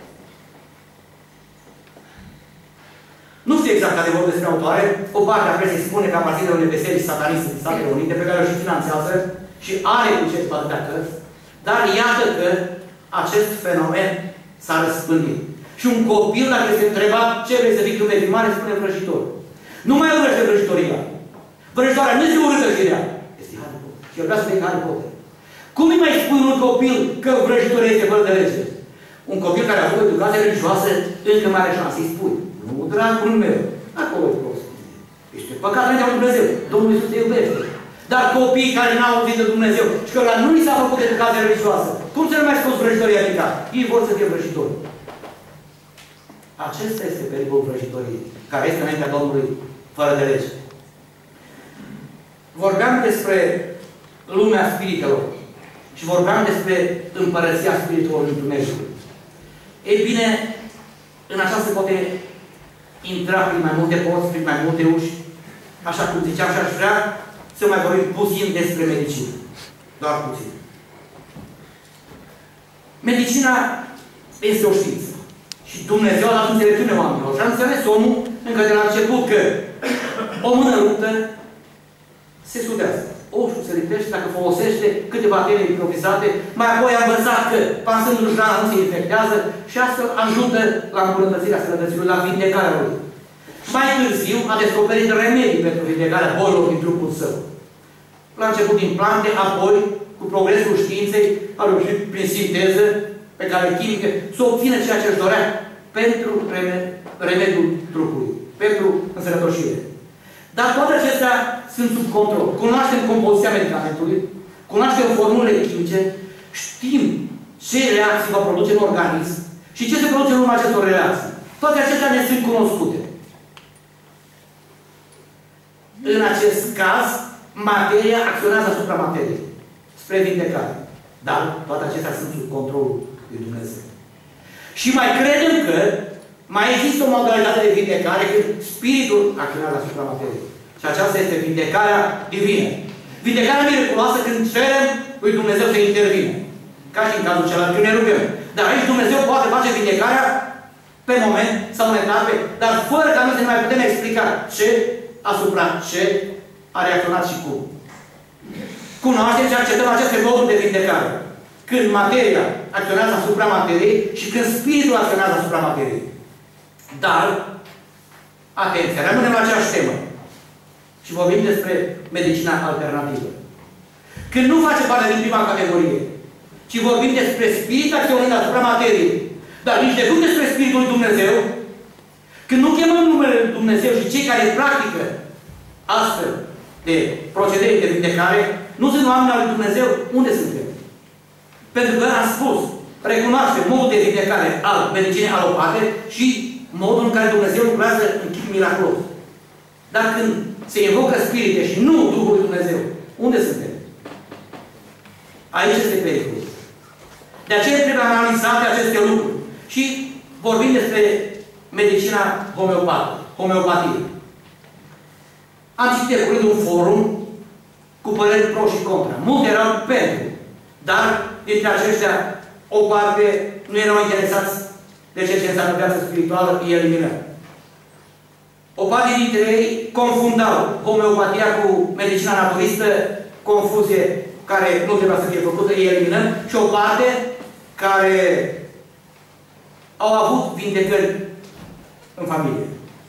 Nu știu exact care vorbesc despre autoare. O parte a presei spune că aparține de unele biserici sataniste din Statele Unite, pe care o și finanțează și are cu ce atâtea cărți. Dar iată că acest fenomen s-a răspândit. Și un copil, dacă se întreba ce vrei să fii când vei fi mare, spune vrăjitor. Nu mai urăște vrăjitoria. Vrăjitoarea nu este urâtă și rea. Este Harry Potter. Și el vrea să fie Harry Potter. Cum îi mai spui un copil că vrăjitoria este fără de lege? Un copil care a făcut educație religioasă încă mai are șanse. Îi spui, nu, dragul meu, acolo e prost. Ești păcat înaintea lui Dumnezeu. Domnul Iisus te iubește. Dar copiii care n-au auzit de Dumnezeu și că nu li s-a făcut educație religioasă, cum să nu mai spus vrăjitoria adică? Ei vor să fie vrăjitori. Acesta este pericolul vrăjitoriei, care este înaintea Domnului fără de lege. Vorbeam despre lumea spiritelor și vorbeam despre împărăția spiritelor lui Dumnezeu. Ei bine, în aceasta se poate intra prin mai multe porți, prin mai multe uși, așa cum ziceam, și aș vrea să mai vorbim puțin despre medicină. Doar puțin. Medicina este o știință. Și Dumnezeu a dat înțelepciune oamenilor. Și a înțeles omul încă de la început că o mână ruptă se sudează. Oșul se lipește dacă folosește câteva teme improvizate, mai apoi a învățat că pansându-și rana nu se infectează și astfel ajută la îmbunătățirea sănătății, la vindecarea lui. Mai târziu a descoperit remedii pentru vindecarea bolilor din trupul său. La început din plante, apoi, cu progresul științei, a reușit prin sinteză pe care chimică să obțină ceea ce își dorea pentru remediul trupului, pentru însănătoșire. Dar toate acestea sunt sub control. Cunoaștem compoziția medicamentului, cunoaștem formulele chimice, știm ce reacții va produce în organism și ce se produce în urma acestor reacții. Toate acestea ne sunt cunoscute. În acest caz, materia acționează asupra materiei, spre vindecare. Dar toate acestea sunt sub controlul lui Dumnezeu. Și mai credem că mai există o modalitate de vindecare când Spiritul acționează asupra materiei. Și aceasta este vindecarea divină. Vindecarea miraculoasă când cerem lui Dumnezeu să intervine. Ca și în cazul celălalt când ne rugăm. Dar aici Dumnezeu poate face vindecarea pe moment sau în etape, dar fără ca noi să ne mai putem explica ce asupra ce a reacționat și cum. Cunoaștem și acceptăm aceste moduri de vindecare. Când materia acționează asupra materiei și când spiritul acționează asupra materiei. Dar, atenție, rămânem la aceeași temă. Și vorbim despre medicina alternativă. Când nu face parte din prima categorie, ci vorbim despre spirit acționând asupra materiei, dar nici decât despre Spiritul lui Dumnezeu, când nu chemăm numele lui Dumnezeu și cei care practică astfel de procedee de vindecare, nu sunt oameni al lui Dumnezeu, unde suntem? Pentru că am spus, recunoaște modul de vindecare al medicinei alopate și modul în care Dumnezeu lucrează în chip miraculos. Dar când se invocă spirite și nu Duhul lui Dumnezeu, unde suntem? Aici este pericolul. De aceea trebuie analizate aceste lucruri. Și vorbim despre medicina homeopatie. Am citit de curând un forum cu păreri pro și contra. Multe erau pentru, dar dintre aceștia o parte nu erau interesați de ce înseamnă viața spirituală, îi eliminăm. O parte dintre ei confundau homeopatia cu medicina naturistă confuzie care nu trebuia să fie făcută, îi eliminăm, și o parte care au avut vindecări în familie.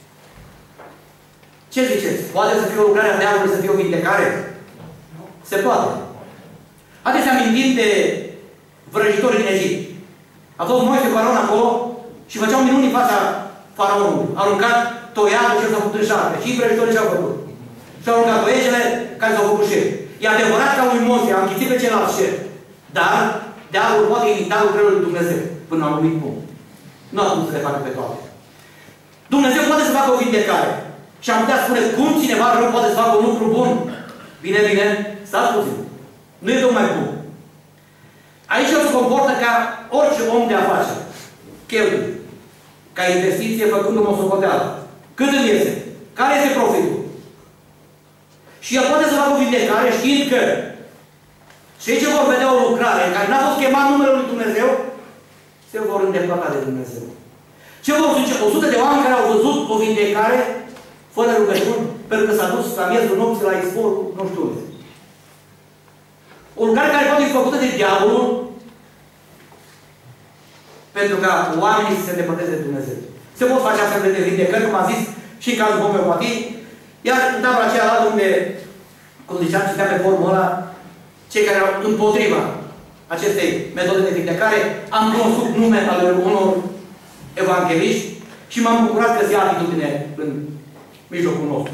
Ce ziceți? Poate să fie o lucrare a diavolului, să fie o vindecare? Se poate. Haideți să amintim de vrăjitorii din Egipt. A fost Moise faraon acolo și făceau minuni în fața faraonului. A aruncat toiagul ce s-a făcut în șarpe. Și vrăjitorii ce-au făcut? Și-au aruncat toiegele care s-au făcut șef. E adevărat că lui Moise a închițit pe celălalt șef. Dar diavolul poate imita lucrările lui Dumnezeu până la un anumit punct. Nu a putut să le facă pe toate. Dumnezeu poate să facă o vindecare. Și am putea spune, cum cineva rău poate să facă un lucru bun? Bine, bine, stați puțin. Nu e tocmai bun. Aici el se comportă ca orice om de afaceri. Cheltuie. Ca investiție, făcând-o o socoteală. Cât îmi iese? Care este profitul? Și el poate să facă o vindecare știind că cei ce vor vedea o lucrare în care n-a fost chemat numele lui Dumnezeu, se vor îndepărta de Dumnezeu. Ce vor zice? 100 de oameni care au văzut o vindecare fără rugăciuni, pentru că s-a dus la miezul nopții la izvor, nu știu unde. O lucrare care poate fi făcută de diavolul pentru ca oamenii să se îndepărteze de Dumnezeu. Se pot face astfel de vindecări, cum am zis, și în cazul homeopatii, iar în tabla aceea unde, cum ziceam, citea pe formul ăla, cei care erau împotriva acestei metode de vindecare, am cunoscut nume ale unor evangheliști și m-am bucurat că se ia atitudine în mijlocul nostru.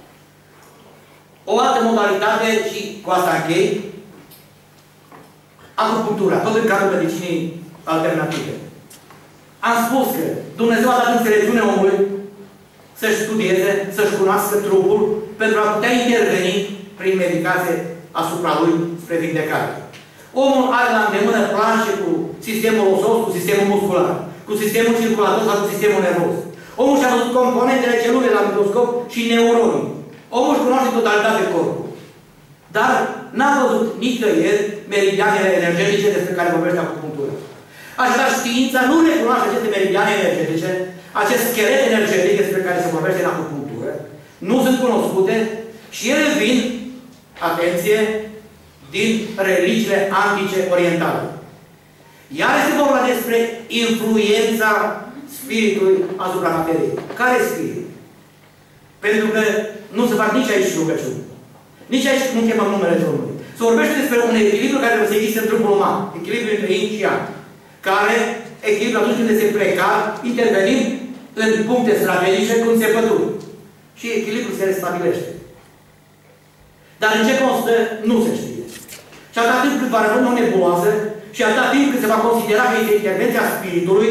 O altă modalitate, și cu asta închei, acupunctura, tot în cadrul medicinii alternative. Am spus că Dumnezeu a dat înțelepciune omului să-și studieze, să-și cunoască trupul, pentru a putea interveni prin medicație asupra lui spre vindecare. Omul are la îndemână planșe cu sistemul osos, cu sistemul muscular, cu sistemul circulator sau cu sistemul nervos. Omul și-a văzut componentele celule la microscop și neuronii. Omul își cunoaște totalitatea corpului. Dar n-a văzut nicăieri meridianele energetice despre care vorbește acupunctura. Așadar, știința nu recunoaște aceste meridiane energetice, acest schelet energetic despre care se vorbește în acupunctură, nu sunt cunoscute și ele vin, atenție, din religiile antice orientale. Iar este vorba despre influența spiritului asupra materiei. Care e spirit? Pentru că nu se fac nici aici rugăciuni. Nici aici nu chemăm numele Domnului. Se vorbește despre un echilibru care trebuie să existe în trupul uman. Echilibru între yin și yang. Care, echilibru atunci când se pleca, intervenim în puncte strategice cu înțepături. Și echilibru se restabilește. Dar în ce constă, nu se știe. Și atât timp cât va rămâne o nebuloasă și atât timp cât se va considera că este intervenția Spiritului,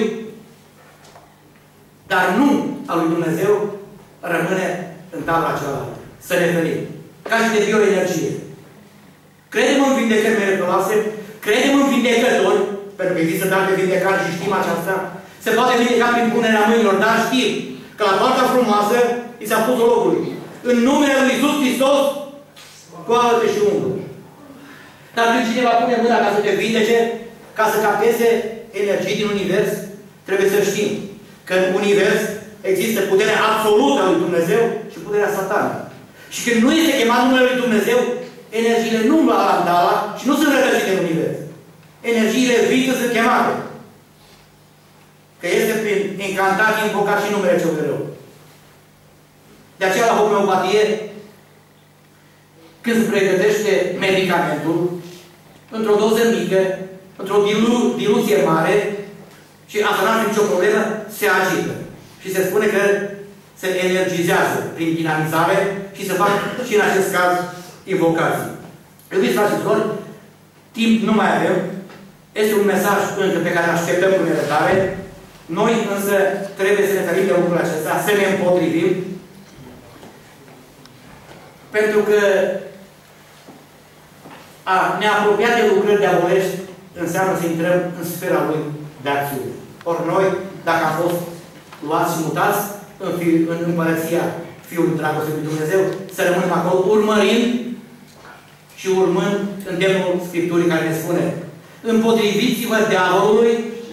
dar nu a lui Dumnezeu, rămâne în tabla cealaltă. Să ne ferim. Ca și de bioenergie. Credem în vindecări miraculoase, credem în vindecători, pentru că există dar de vindecare și știm aceasta. Se poate vindeca prin punerea mâinilor, dar știm că la poarta frumoasă i s-a pus locului. În numele lui Iisus Hristos, scoală-te și umblă. Dar când cineva pune mâna ca să te vindece, ca să capteze energii din univers, trebuie să știm că în univers există puterea absolută a lui Dumnezeu și puterea satanică. Și când nu este chemat numele lui Dumnezeu, energiile nu umblă la andala și nu sunt rătăcite în univers. Energiile vite sunt chemate. Că este prin incantat, invocat și numele cel de rău. De aceea la homeopatie, când se pregătește medicamentul, într-o doză mică, într-o diluție mare, și asta nu are nicio problemă, se agită. Și se spune că se energizează prin dinamizare și se fac și în acest caz invocații. Iubiți frați și surori, timp nu mai avem. Este un mesaj încă pe care așteptăm cu nerăbdare. Noi însă trebuie să ne ferim de lucrul acesta, să ne împotrivim, pentru că a ne apropia de lucrări diavolești înseamnă să intrăm în sfera lui de acțiune. Ori noi, dacă am fost luați și mutați în împărăția Fiului Dragostei lui Dumnezeu, să rămânem acolo urmărind și urmând îndemnul Scripturii care ne spune: împotriviți-vă diavolului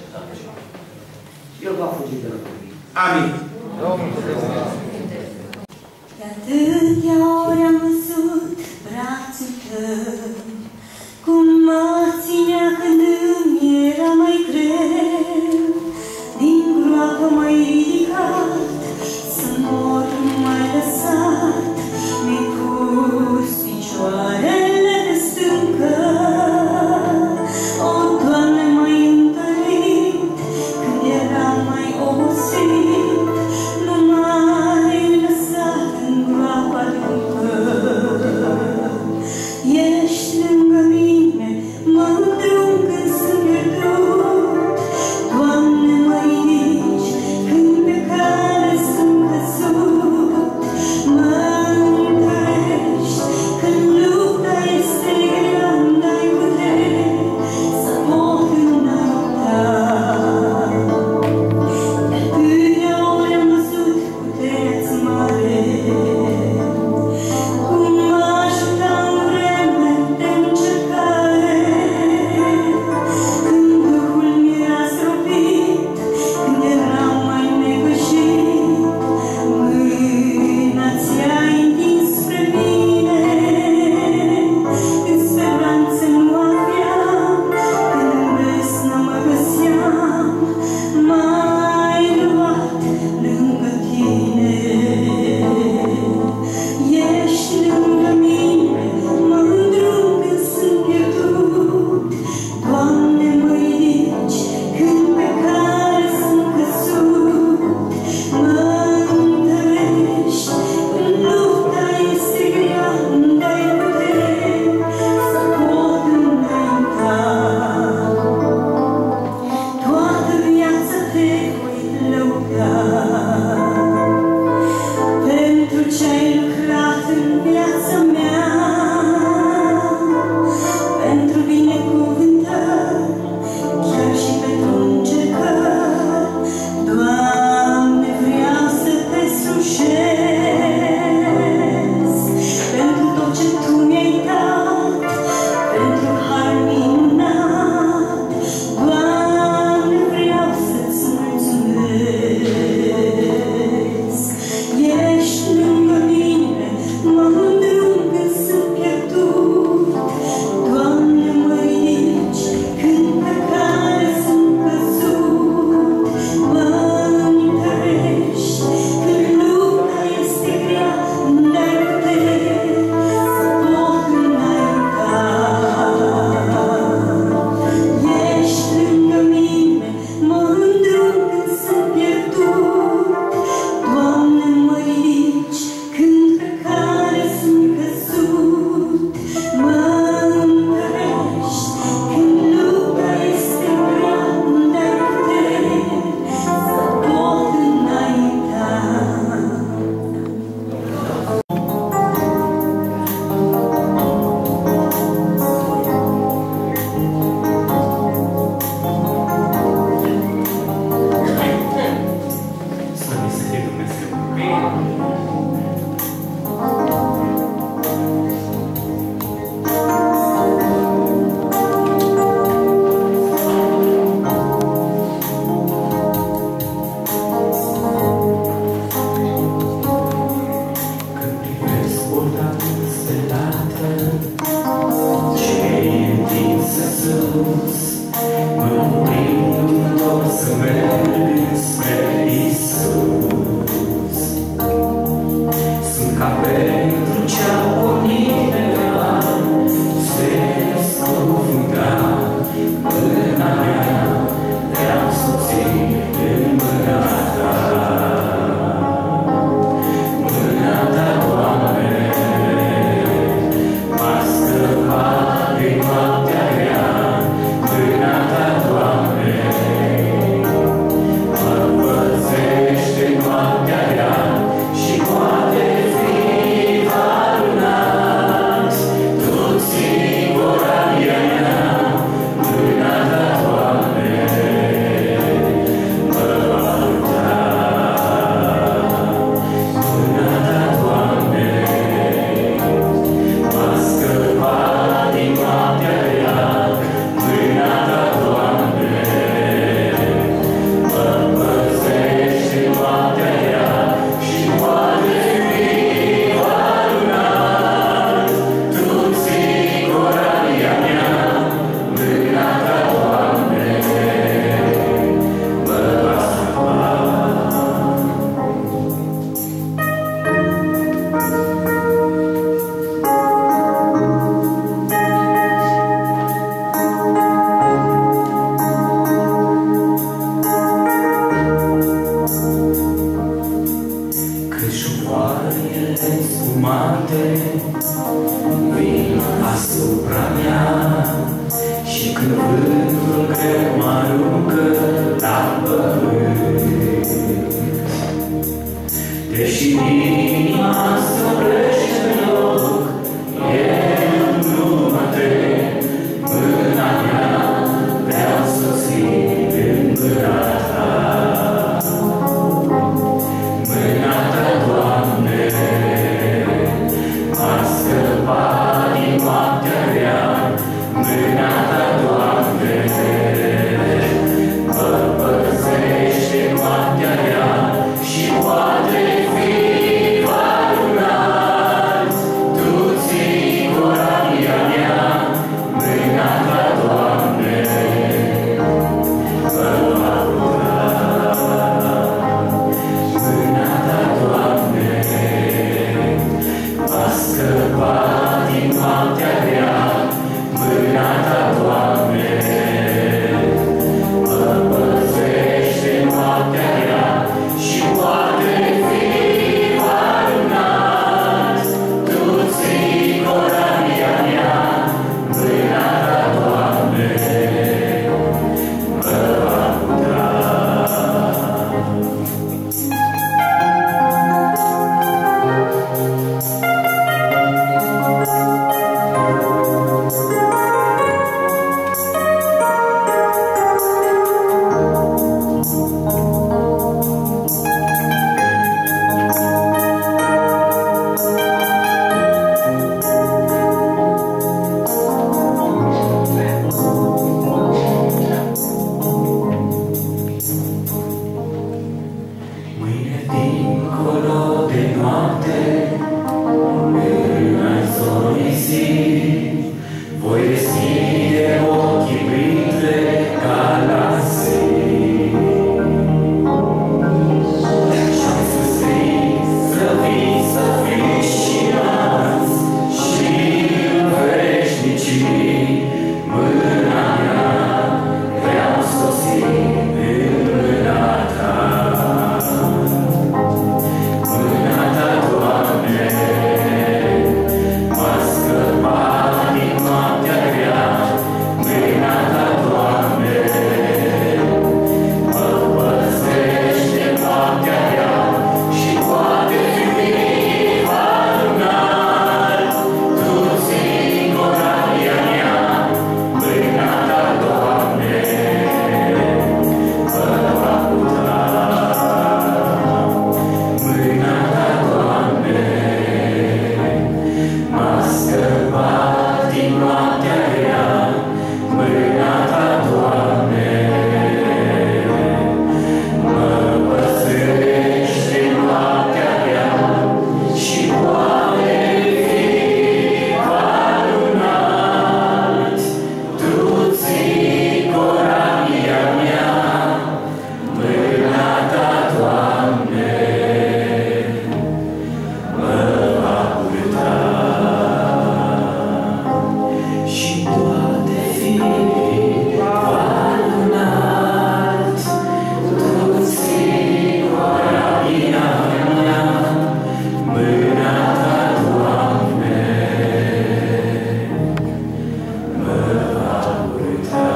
și el va fugi de la voi. Amin. De atâtea ori am văzut brațul ascultăm cum mă ținea când îmi era mai greu, din groapă mai ridicat, să mor mai lăsat, mi-ai pus picioarele de stâncă. O, Doamne, m-ai întărit când eram mai obosit, nu m-ai lăsat în groapa adâncă. Ești lângă mine, mă îndrum când sunt pierdut. Doamne, mă ridici când pe care sunt căzut. Mă întărești când lupta este grea, îmi dai putere să pot înainta. De atâtea ori am văzut puterea-ți mare, cum mă ajuta în vreme de încercare, când Duhul mi-era stropit, când eram mai negăjit, mâna ți-ai întins spre mine, când speranțe nu aveam, când în besnă mă găseam, m-ai luat lângă tine. Ești lângă mine, mă îndrum când sunt pierdut. Doamne, mă ridici când pe care sunt căzut. Mă întărești când lupta este grea, îmi dai putere să pot înainta. Toată viața te voi lăuda pentru ce-ai lucrat în viața mea, pentru binecuvântări, chiar și pentru încercări. Doamne, vreau să te slujesc pentru tot ce Tu mi-ai dat, pentru har minunat. Doamne, vreau să-ți mulțumesc. Ești lângă mine, mă îndrum când sunt pierdut. Doamne, mă ridici când pe care sunt căzut. Mă întărești când lupta este grea, îmi dai putere să pot înainta. Ești lângă mine, mă îndrum când sunt pierdut. Doamne, mă ridici când pe care sunt căzut. Mă întărești când lupta este grea, îmi dai putere să pot înainta. Slăvit să fie Dumnezeu. Când privesc porta stelată, ce-i întinsă sus, mă întind să merg spre Iisus. fumante vin asupra mea și când vântul greu mă aruncă la pământ. Deși inima străblește în loc, eu nu mă tem, mâna mea vreau să o țin în mâna ta. Mâna ta, Doamne, m-a scăpat din noaptea grea. Mâna ta, Doamne, mă păzește noaptea grea și poate fi varunat. Tu ții corabia mea, mâna ta, Doamne, mă va putea. Mâna ta, Doamne, m-a scăpat din noaptea grea. Mâna ta, Doamne, mă păzește noaptea grea și poate fi varunat. Tu ții corabia mea, mâna ta, Doamne, mă va putea. Mâine dincolo de noapte, în zorii zi, voi deschide ochii printre galaxii. Și-am susținut să fii și azi și în veșnicii. Mâna mea vreau să o țin în mâna ta. Mâna ta, Doamne, m-a scăpat din noaptea grea. Mâna ta, Doamne, mă păzește noaptea grea și poate fi varunat. Tu ții corabia mea, mâna ta, Doamne, mă va putea. Mâna ta, Doamne, m-a scăpat din noaptea grea. Mâna ta, Doamne, mă păzește noaptea grea și poate fi varunat. Tu ții corabia mea, mâna ta, Doamne, mă va purta și poate fi varunat. Tu ții corabia mea, mâna ta, Doamne, mă va purta.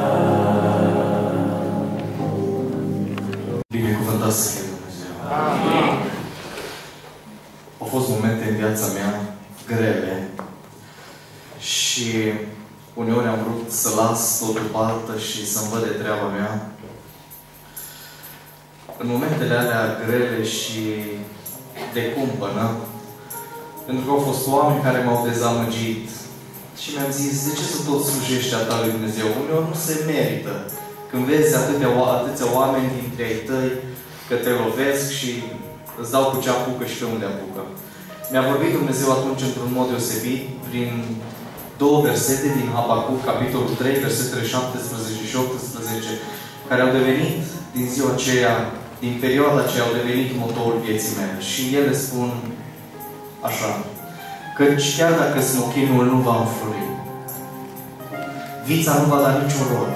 Binecuvântat să fie Dumnezeu. Au fost momente în viața mea grele și uneori am vrut să las totul baltă și să-mi văd de treaba mea. În momentele alea grele și de cumpănă, pentru că au fost oameni care m-au dezamăgit și mi-am zis, de ce să tot slujești a ta lui Dumnezeu? Uneori nu se merită. Când vezi atâția oameni dintre ai tăi că te lovesc și îți dau cu ce apucă și pe unde apucă. Mi-a vorbit Dumnezeu atunci într-un mod deosebit prin două versete din Habacuc, capitolul 3, versetele 17 și 18, care au devenit din ziua aceea, din perioada aceea, au devenit motorul vieții mele. Și ele spun așa: căci chiar dacă smochinul nu va înflori, vița nu va da niciun rod,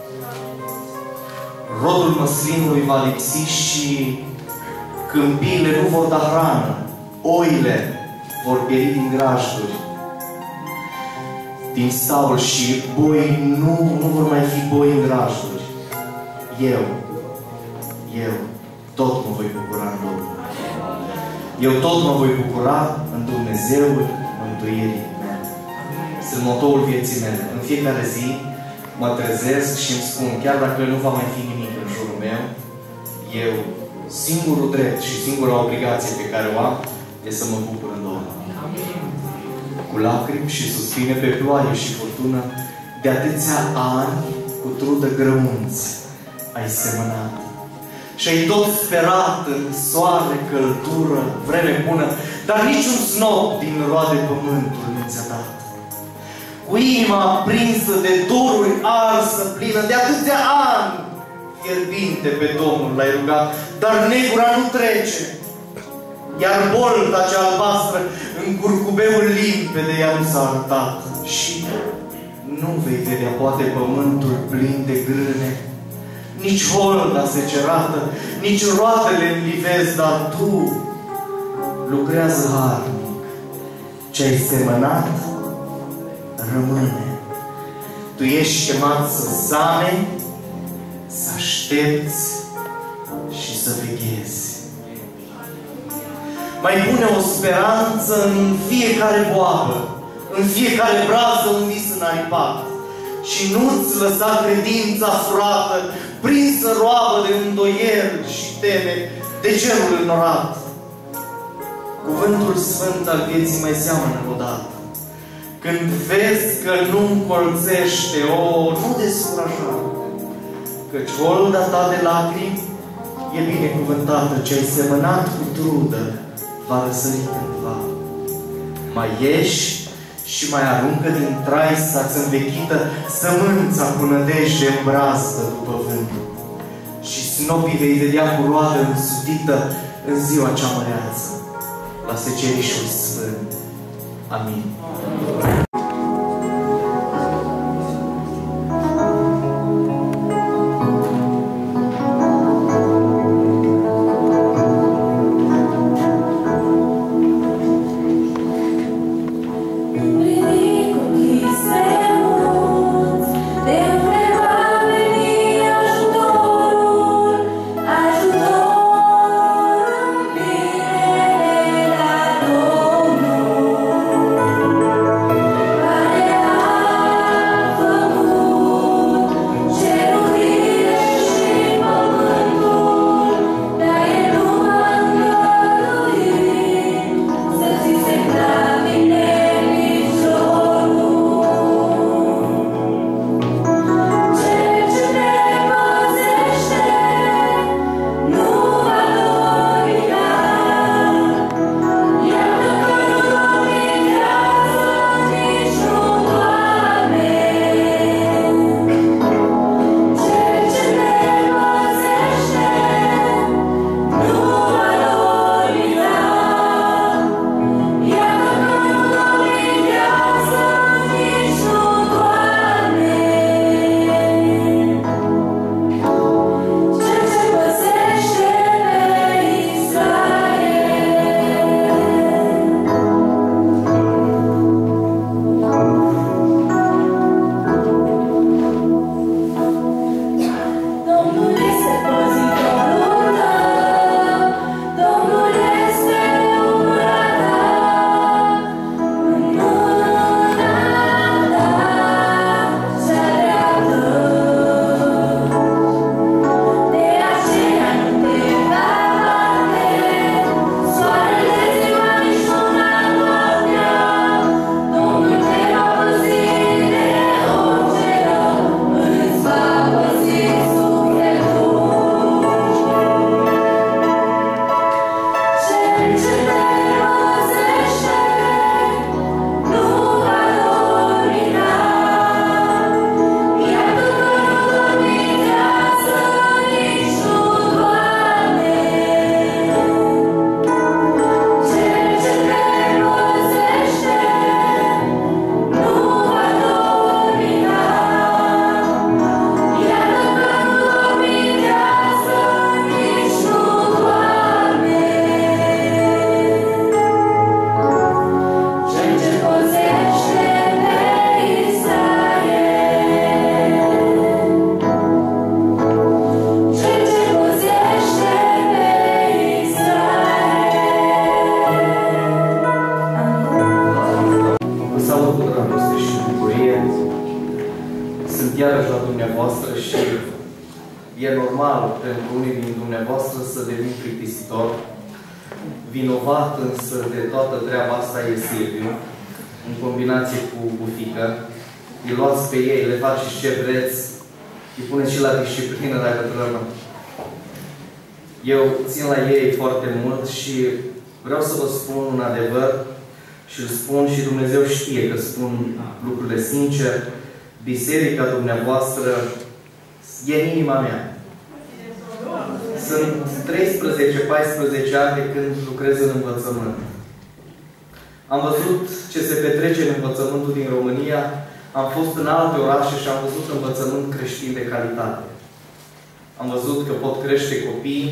rodul măslinului va lipsi și câmpiile nu vor da hrană, oile vor pieri din grajduri, din staul și boi, nu vor mai fi boi în grajduri. Eu tot mă voi bucura în Domnul. Eu tot mă voi bucura în Dumnezeul mântuirii mele. Sunt motoul vieții mele. În fiecare zi mă trezesc și îmi spun, chiar dacă nu va mai fi nimic în jurul meu, eu, singurul drept și singura obligație pe care o am, e să mă bucur în Domnul. Cu lacrimi și suspine pe ploaie și furtună, de atâția ani, cu trudă grăunți, ai semănat. Și ai tot sperat în soare, căldură, vreme bună, dar niciun snop din roade pământului nu ți-a dat. Cu inima aprinsă de doruri arsă, plină de atâția ani, fierbinte pe Domnul l-ai rugat, dar negura nu trece. Iar bolta cea albastră în curcubeul limpede ea nu s-a arătat. Și nu vei vedea poate pământul plin de grâne, nici holda secerată, nici roadele în livezi, dar tu lucrează harnic. Ce-ai semănat rămâne. Tu ești chemat să zame, să aștepți și să veghezi. Mai pune o speranță în fiecare boabă, în fiecare brază un vis înaripat. Și nu-ți lăsa credința furată, prinsă roabă de îndoiel și teme de cerul înnorat. Cuvântul sfânt al vieții mai seamănă odată. Când vezi că nu încolțește, nu descuraja, căci holda ta de lacrimi e binecuvântată, ce-ai semănat cu trudă va răsări cândva. Mai ieși și mai aruncă din traisa-ți învechită sămânța cu nădejde în brazdă după vânt. Și snopii vei vedea cu roadă însudită în ziua cea măreață, la secerișul sfânt. Amin. Ajutor în normal pentru unii din dumneavoastră să devin plictisitor. Vinovat însă de toată treaba asta e Silviu, în combinație cu Bufică. Îi luați pe ei, le faceți ce vreți, îi puneți și la disciplină dacă trebuie. Eu țin la ei foarte mult și vreau să vă spun un adevăr și îl spun și Dumnezeu știe că spun lucrurile sincer. Biserica dumneavoastră e în inima mea. Sunt 13-14 ani de când lucrez în învățământ. Am văzut ce se petrece în învățământul din România, am fost în alte orașe și am văzut învățământ creștin de calitate. Am văzut că pot crește copii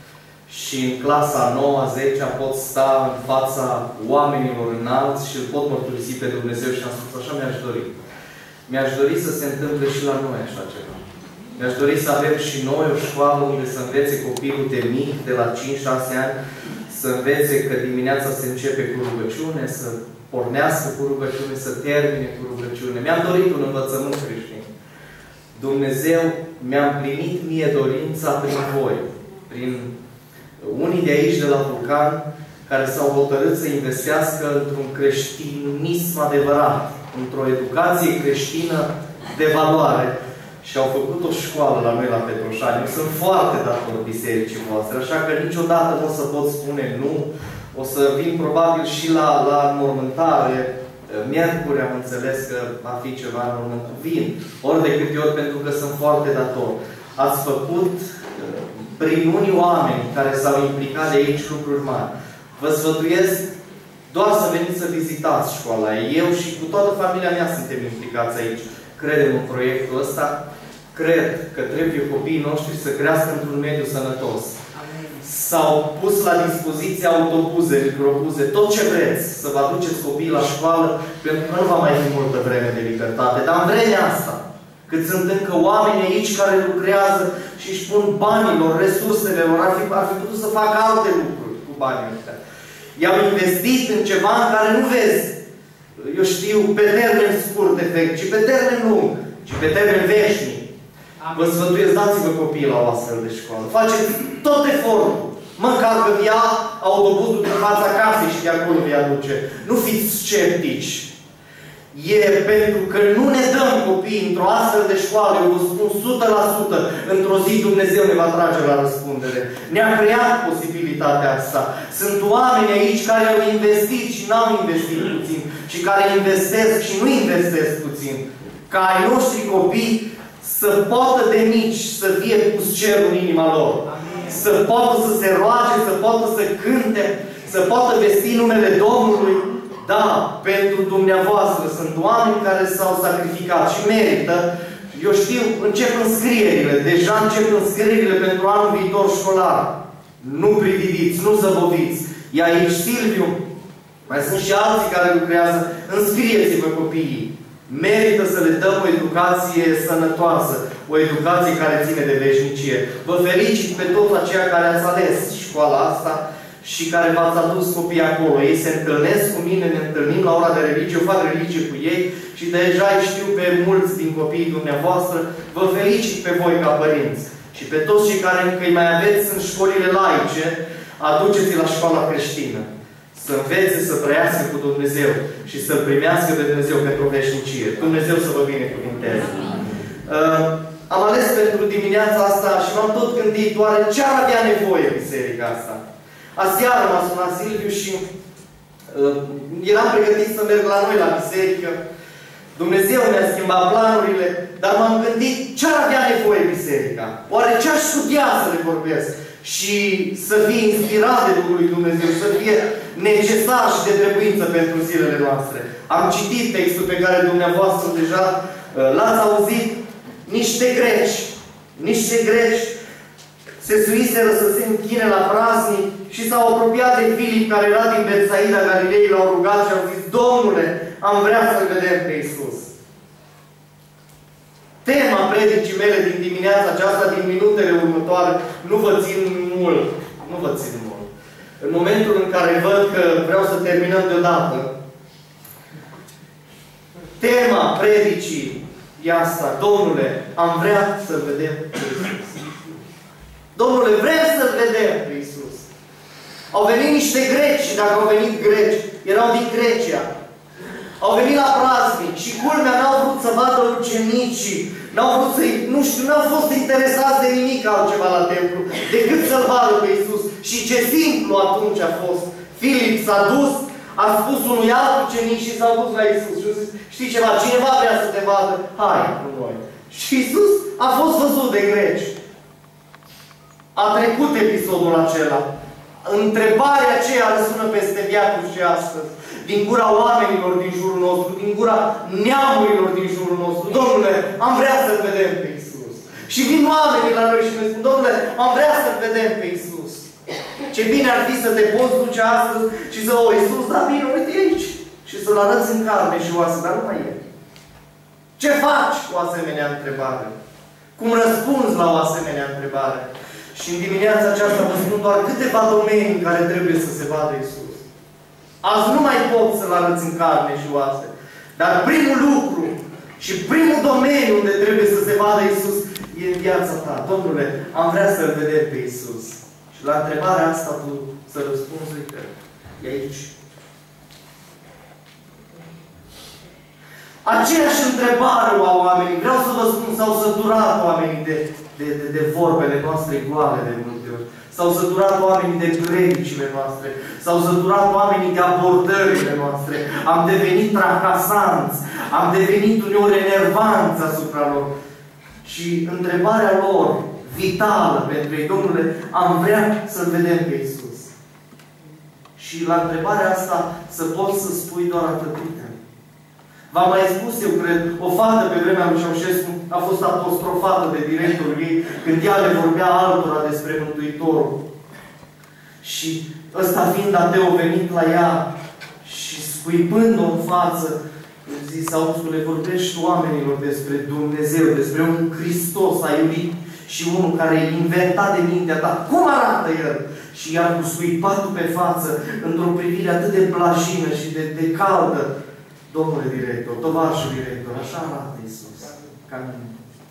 și în clasa 9-a, 10-a pot sta în fața oamenilor înalți și îl pot mărturisi pe Dumnezeu și am spus, așa mi-aș dori. Mi-aș dori să se întâmple și la noi așa ceva. Mi-aș dori să avem și noi o școală unde să învețe copilul de mic, de la 5-6 ani, să învețe că dimineața se începe cu rugăciune, să pornească cu rugăciune, să termine cu rugăciune. Mi-am dorit un învățământ creștin. Dumnezeu mi-a împlinit mie dorința prin voi, prin unii de aici, de la Vulcan, care s-au hotărât să investească într-un creștinism adevărat, într-o educație creștină de valoare. Și au făcut o școală la noi la Petroșani. Eu sunt foarte dator bisericii voastre, așa că niciodată nu o să pot spune nu. O să vin probabil și la mormântare. Miercuri am înțeles că va fi ceva în mormânt. Vin. Ori de câte ori, pentru că sunt foarte dator. Ați făcut prin unii oameni care s-au implicat de aici lucruri mari. Vă sfătuiesc doar să veniți să vizitați școala. Eu și cu toată familia mea suntem implicați aici. Credem în proiectul ăsta. Cred că trebuie copiii noștri să crească într-un mediu sănătos. S-au pus la dispoziție autobuze, microbuze, tot ce vreți să vă aduceți copiii la școală, pentru că nu va mai fi multă vreme de libertate. Dar în vremea asta, cât sunt încă oameni aici care lucrează și își pun banilor, resursele lor, ar fi putut să facă alte lucruri cu banii ăștia. I-au investit în ceva în care nu vezi, eu știu, pe termen scurt efect, ci pe termen lung, ci pe termen veșnic. Vă sfătuiesc, dați-vă copiii la o astfel de școală. Faceți tot efortul. Măcar că vi-a autobuzul din fața casei și de acolo vi aduce. Nu fiți sceptici. E pentru că nu ne dăm copiii într-o astfel de școală, eu vă spun 100%, într-o zi Dumnezeu ne va trage la răspundere. Ne-a creat posibilitatea asta. Sunt oameni aici care au investit și n-au investit puțin, și care investesc și nu investesc puțin. Ca ai noștri copii să poată de mici să fie pus cerul în inima lor. Să poată să se roage, să poată să cânte, să poată vesti numele Domnului. Da, pentru dumneavoastră sunt oameni care s-au sacrificat și merită. Eu știu, încep înscrierile. Deja încep înscrierile pentru anul viitor școlar. Nu prividiți, nu zăboviți. E aici Silviu. Mai sunt și alții care lucrează. Înscrieți-vă copiii. Merită să le dăm o educație sănătoasă, o educație care ține de veșnicie. Vă felicit pe toți aceia care ați ales școala asta și care v-ați adus copiii acolo. Ei se întâlnesc cu mine, ne întâlnim la ora de religie, eu fac religie cu ei și deja îi știu pe mulți din copiii dumneavoastră. Vă felicit pe voi ca părinți și pe toți cei care încă îi mai aveți în școlile laice, aduceți-i la școala creștină. Să învețe să trăiască cu Dumnezeu și să-L primească pe Dumnezeu pentru veșnicie. Dumnezeu să vă binecuvinteze. Am ales pentru dimineața asta și m-am tot gândit oare ce ar avea nevoie biserica asta. Aseară m-a sunat Silviu și eram pregătit să merg la noi la biserică. Dumnezeu mi-a schimbat planurile, dar m-am gândit ce ar avea nevoie biserica. Oare ce aș putea să le vorbesc? Și să fie inspirat de Duhul lui Dumnezeu, să fie necesar și de trebuință pentru zilele noastre. Am citit textul pe care dumneavoastră deja l-ați auzit. Niște greci se suiseră să se închine la praznic și s-au apropiat de Filip, care era din Betsaida Galilei, l-au rugat și au zis: Domnule, am vrea să-L vedem pe Iisus. Tema predicii mele din dimineața aceasta, din minutele următoare, nu vă țin mult. În momentul în care văd că vreau să terminăm deodată, tema predicii e asta: Domnule, am vrea să-L vedem pe Iisus. Domnule, vrem să-L vedem pe Iisus. Au venit niște greci, și dacă au venit greci, erau din Grecia. Au venit la praznic și culmea n-au vrut să vadă ucenicii, n-au vrut să nu știu, n-au fost interesați de nimic altceva la templu, decât să-L vadă pe Iisus. Și ce simplu atunci a fost. Filip s-a dus, a spus unui alt ucenic și s-a dus la Iisus și a zis, știi ceva, cineva vrea să te vadă, hai cu noi. Și Iisus a fost văzut de greci. A trecut episodul acela. Întrebarea aceea răsună peste viacuri și astăzi. Din gura oamenilor din jurul nostru, din gura neamurilor din jurul nostru. Domnule, am vrea să-L vedem pe Iisus. Și vin oamenii la noi și ne spun, Domnule, am vrea să-L vedem pe Iisus. Ce bine ar fi să te poți duce astăzi și să, o, Iisus, da bine, uite aici. Și să-L arăți în carne și oasă, dar nu mai e. Ce faci cu o asemenea întrebare? Cum răspunzi la o asemenea întrebare? Și în dimineața aceasta vă spun doar câteva domenii în care trebuie să se vadă Iisus. Azi nu mai poți să-L arăți în carne și oase. Dar primul lucru și primul domeniu unde trebuie să se vadă Iisus e în viața ta. Domnule, am vrea să-L vedem pe Iisus. Și la întrebarea asta tu să răspunzi, uite, e aici. Aceeași întrebare au oamenii. Vreau să vă spun, s-au săturat oamenii de vorbele noastre goale de multe ori. S-au săturat oamenii de predicile noastre. S-au săturat oamenii de abordările noastre. Am devenit tracasanți. Am devenit uneori enervanți asupra lor. Și întrebarea lor, vitală pentru ei, Domnule, am vrea să-L vedem pe Iisus. Și la întrebarea asta să poți să spui doar atât. V-am mai spus, eu cred, o fată pe vremea lui Ceaușescu a fost apostrofată de directorul ei când ea le vorbea altora despre Mântuitorul. Și ăsta fiind ateu venit la ea și scuipând-o în față, îmi zis, auzi, vorbești oamenilor despre Dumnezeu, despre un Hristos aiurit și unul care e inventat de mintea ta. Cum arată El? Și iar cu scuipatul pe față, într-o privire atât de blajină și de caldă, Domnule director, tovarășul director, așa arată Iisus, ca mine.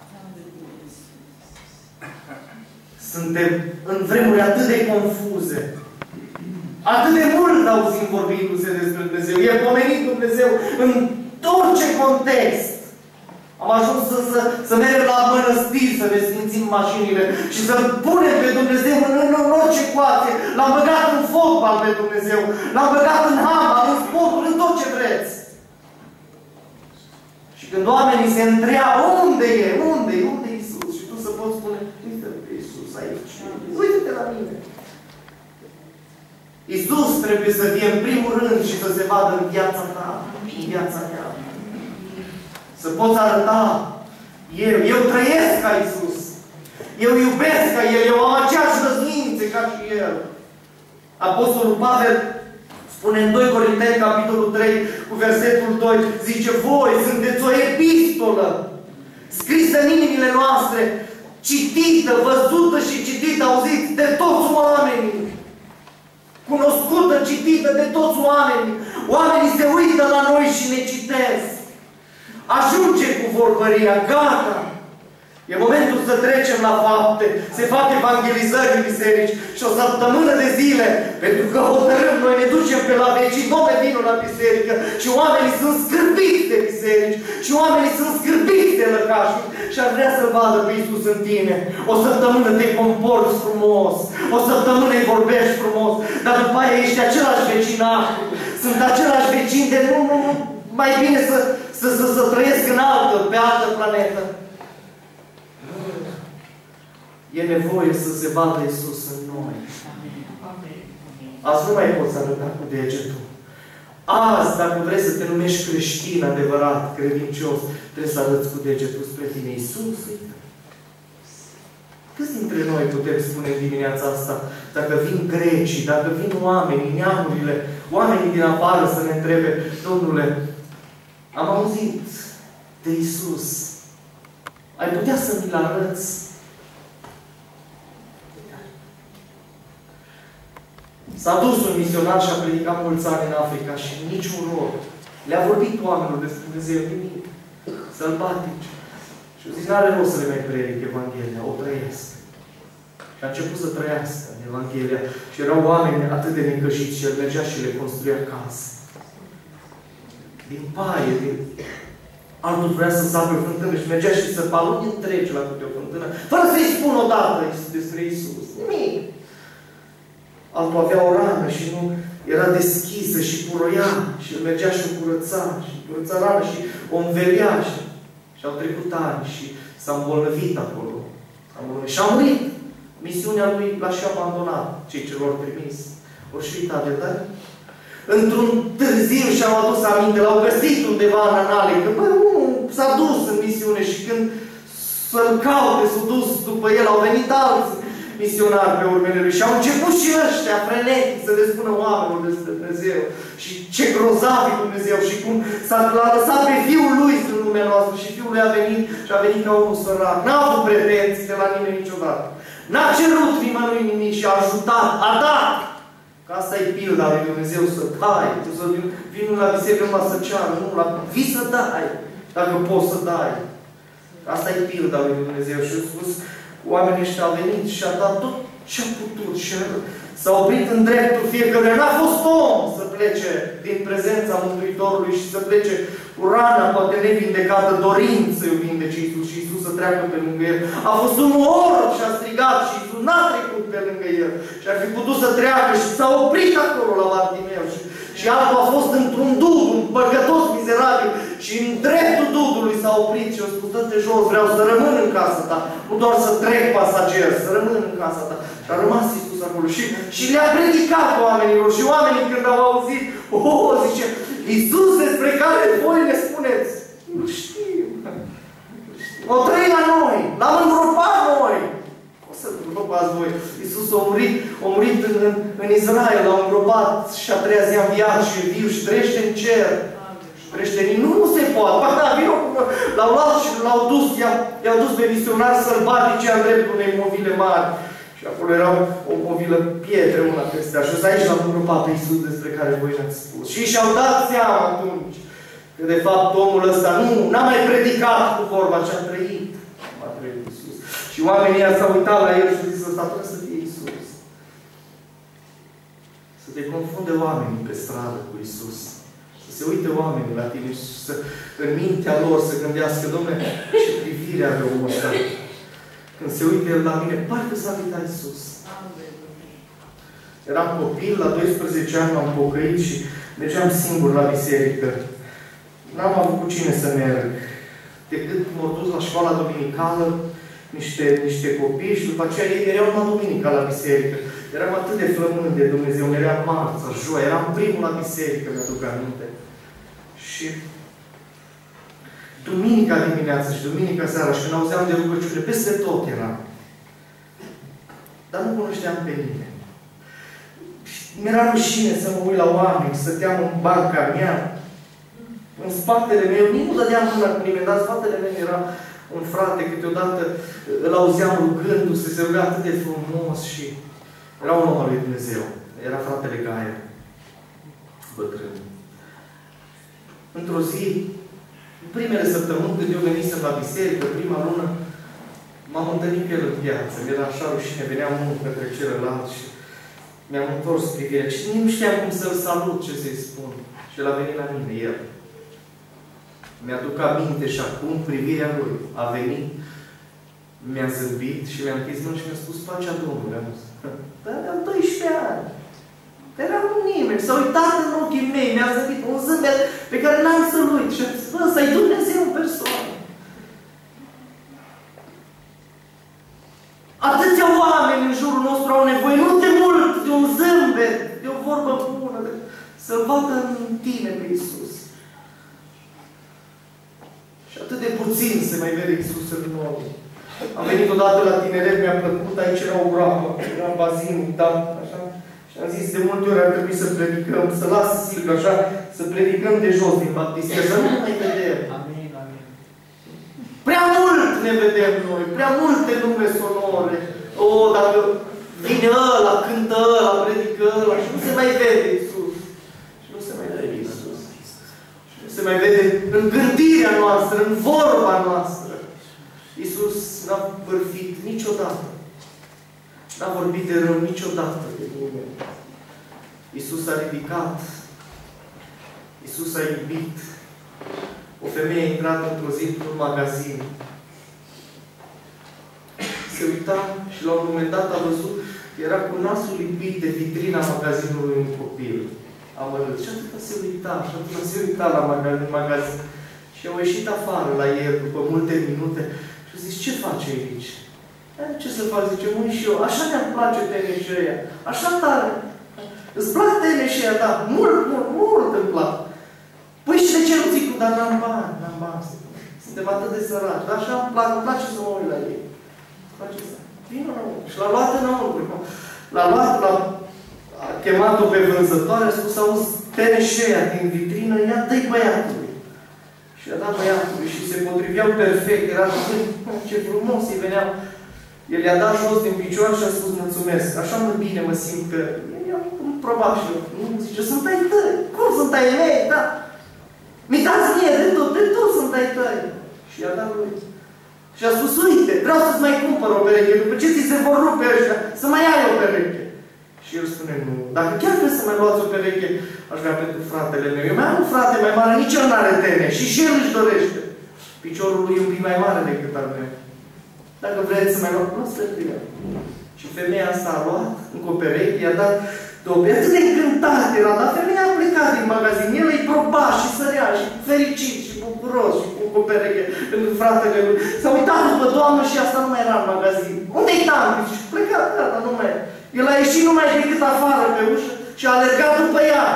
Suntem în vremuri atât de confuze. Atât de mult auzim vorbindu-se despre Dumnezeu. E pomenit Dumnezeu în orice context. Am ajuns să mergem la mănăstiri, să ne sfințim mașinile și să punem pe Dumnezeu în orice coație. L-am băgat în fotbal pe Dumnezeu. L-am băgat în handbal, în sporturi, în tot ce vreți. Și când oamenii se întreabă, unde e? Unde e? Unde e Iisus? Și tu să poți spune, uite-L pe Iisus aici. Uite-te la mine. Iisus trebuie să fie în primul rând și să se vadă în viața ta, în viața mea. Să poți arăta, eu trăiesc ca Iisus. Eu iubesc ca El, eu am aceeași răzmințe ca și El. Apostolul Pavel spune în 2 Corinteni, capitolul 3, cu versetul 2, zice, voi sunteți o epistolă scrisă în inimile noastre, citită, văzută și citită, auziți, de toți oamenii. Cunoscută, citită de toți oamenii. Oamenii se uită la noi și ne citesc. Ajunge cu vorbăria, gata. E momentul să trecem la fapte. Se fac evangelizări în biserici și o săptămână de zile, pentru că hotărâm, noi ne ducem pe la vecini, Dom'le, vino la biserică și oamenii sunt scârbiți de biserici și oamenii sunt scârbiți de lăcașuri și ar vrea să-L vadă pe Iisus în tine. O săptămână te comporți frumos, o săptămână îi vorbești frumos, dar după aia ești același vecinat, sunt același vecini de nu, mai bine să trăiesc în pe altă planetă. E nevoie să se vadă Iisus în noi. Azi nu mai poți arăta cu degetul. Azi, dacă vrei să te numești creștin adevărat, credincios, trebuie să arăți cu degetul spre tine. Iisus, câți dintre noi putem spune în dimineața asta, dacă vin grecii, dacă vin oamenii, neamurile, oamenii din afară să ne întrebe, Domnule, am auzit de Iisus. Ai putea să mi-l arăți? S-a dus un misionar și a predicat mulți ani în Africa și niciun rol. Le-a vorbit oamenilor despre Dumnezeu, nimic. Sălbatici. Și au zis, n-are rost să le mai predic Evanghelia, o trăiesc. Și a început să trăiască în Evanghelia. Și erau oameni atât de necăjiți și el mergea și le construia casă. Din paie, altul vrea să sape o fântână și mergea și să paluni întregi la câte o fântână, fără să-i spun odată despre Iisus. Nimic. Altul avea o rană și nu era deschisă și puroia și el mergea și o curăța și curăța rană și o învelea și au trecut ani și s-a îmbolnăvit acolo. Și a murit. Misiunea lui l-a și abandonat, cei ce l-au trimis. Ori și uitat de tăi. Într-un târziu și-au adus aminte, l-au găsit undeva în anale, că bă, s-a dus în misiune și când să-l caute, s-au dus după el, au venit alți misionari pe urmele lui și au început și ăștia frenetic să le spună oamenilor despre Dumnezeu și ce grozav e Dumnezeu și cum l-a lăsat pe Fiul Lui în lumea noastră și Fiul Lui a venit și a venit ca unul sărac. N-a avut pretenții de la nimeni niciodată. N-a cerut nimănui nimic și a ajutat, a dat. Că asta e pilda lui Dumnezeu, să dai, să vin la biserică numai să ceară, nu, vii să dai, dacă poți să dai. Asta e pilda lui Dumnezeu și a spus, oamenii ăștia au venit și a dat tot ce a putut și s-a oprit în dreptul fiecăruia. N-a fost om să plece din prezența Mântuitorului și să plece cu rana, poate nevindecată, dorind să-i vindece Iisus și Iisus să treacă pe lângă el. A fost un orb și a strigat și Iisus n-a trecut pe lângă el. Și ar fi putut să treacă și s-a oprit acolo la Bartimeu. Și altul a fost într-un dug, un păcătos mizerabil și în dreptul dugului s-a oprit și a spus, dă-te jos, vreau să rămân în casa ta. Nu doar să trec pasager, să rămân în casa ta. Și a rămas Iisus acolo și le-a predicat oamenilor și oamenii când au auzit, zice, Iisus despre care voi ne spuneți. Nu știu. O trăi la noi, l-am îngropat noi. O să-l îngropați voi. Iisus a murit în Israel, l-au îngropat și a treia zi a înviat și e viu și trăiește în cer. Trăiește în... Nu se poate. Ba da, vino, l-au luat și l-au dus, i-au dus pe misionari sălbatice în dreptul unei movile mari. Și acolo era o movilă pietre, una peste așa. Și aici l-am îngropat pe Iisus despre care voi ne-ați spus. Și și-au dat seama atunci că de fapt omul ăsta n-a mai predicat cu vorba ce a trăit. A trăit Iisus. Și oamenii s-au uitat la el și au zis, ăsta trebuie să fie Iisus. Să te confunde oamenii pe stradă cu Iisus. Să se uite oamenii la tine și să, în mintea lor să gândească, Dom'le, ce privire are omul ăsta. Când se uite el la mine, parcă s-a uitat Iisus. Eram copil, la 12 ani m-am pocăit și mergeam singur la biserică. N-am avut cu cine să merg. Decât m-au dus la școala dominicală, niște copii și după aceea ei erau numai duminica la biserică. Eram atât de flământ de Dumnezeu, meream marța, joia, eram primul la biserică, mi-aduc aminte. Și duminica dimineața și duminica seara și când auzeam de rugăciune, peste tot eram. Dar nu cunoșteam pe nimeni. Mi-era rușine să mă uit la oameni, stăteam în banca mea, în spatele meu, nici nu dădeam mâna cu nimeni, dar în spatele meu era un frate, câteodată îl auzeam rugându-se, se ruga atât de frumos și era un om al lui Dumnezeu. Era fratele Gaia, bătrân. Într-o zi, în primele săptămâni, când eu venisem la biserică, prima lună, m-am întâlnit cu el în viață. Mi-era așa rușine, veneam unul către celălalt și mi-am întors privirea. Și nu știam cum să-l salut, ce să-i spun. Și el a venit la mine, el. Mi-aduc aminte și acum privirea lui a venit, mi-a zâmbit și mi-a închis mâna și mi-a spus, pacea Domnului. Dar aveam 12 ani. Eram nimeni. S-a uitat în ochii mei, mi-a zâmbit un zâmbet pe care n-am să-l uit. Și a zis, ăsta-i Dumnezeu în persoană. Atâția oameni în jurul nostru au nevoie, nu de mult, de un zâmbet, de o vorbă bună, să-L vadă în tine pe Iisus. Și atât de puțin se mai vede Iisus în noi. Am venit odată la tineret, mi-a plăcut, aici era o groapă, era în bazin, uitat, așa. Și am zis, de multe ori ar trebui să predicăm, să las Silviu, așa, să predicăm de jos din baptistie, să nu mai vedem. Amin, amin. Prea mult ne vedem noi, prea multe nume sonore. O, dacă vine ăla, cântă ăla, predică ăla, și nu se mai vede Iisus. Și nu se mai vede Iisus. Și nu se mai vede în gândirea noastră, în vorba noastră. Iisus n-a bârfit niciodată. N-a vorbit de rău niciodată de nimeni. Iisus a ridicat. Iisus a iubit. O femeie a intrat într-o zi într-un magazin. Se uita și la un moment dat a văzut, era cu nasul lipit de vitrina magazinului un copil. Amărât. Și atâta se uita, și atâta se uita la magazin. Și au ieșit afară la el după multe minute și au zis, ce face aici? Ce să fac? Zice, mâini și eu. Așa ne-am place teneșii ăia. Așa tare. Îți plac teneșii ăia, da? Mult, mult, mult îmi plac. Păi și de ce nu zic? Dar n-am bani, n-am bani. Suntem atât de săraci. Dar așa îmi place să mă uit la ei. Vină înăuntru. Și l-a luat înăuntru. A chemat-o pe vânzătoare, a spus, auzi, teneșii ăia din vitrină, ia dă-i băiatului. Și a dat băiatului și se potriveau perfect. Era ce frumos îi veneau. El i-a dat jos din picioare și a spus, mulțumesc. Așa mă bine mă simt că... Probabil și eu. Nu, zice, sunt ai tăi. Cum sunt ai mei? Da. Mi dați mie de tot sunt ai tăi. Și i-a dat lui. Și a spus, uite, vreau să-ți mai cumpăr o pereche. După ce ți se vor rupe ăștia, să mai ai o pereche. Și el spune, nu. Dacă chiar vreți să mai luați o pereche, aș vrea pentru fratele meu. Eu mai am un frate mai mare, nici el n-are tene. Și el își dorește. Piciorul lui e un pic mai mare decât al meu. Dacă vreți să mai luați, luați pentru el. Și femeia asta a luat încă o pereche, i-a dat dobe. Atât de încântat era, dar femeia a plecat din magazin. El îi proba și sărea și fericit și bucuros și cu o pereche pentru fratele lui. S-a uitat după doamnă și asta nu mai era în magazin. Unde-i tanti? Și plecat, gata, nu mai. El a ieșit numai decât afară pe ușă și a alergat după ea.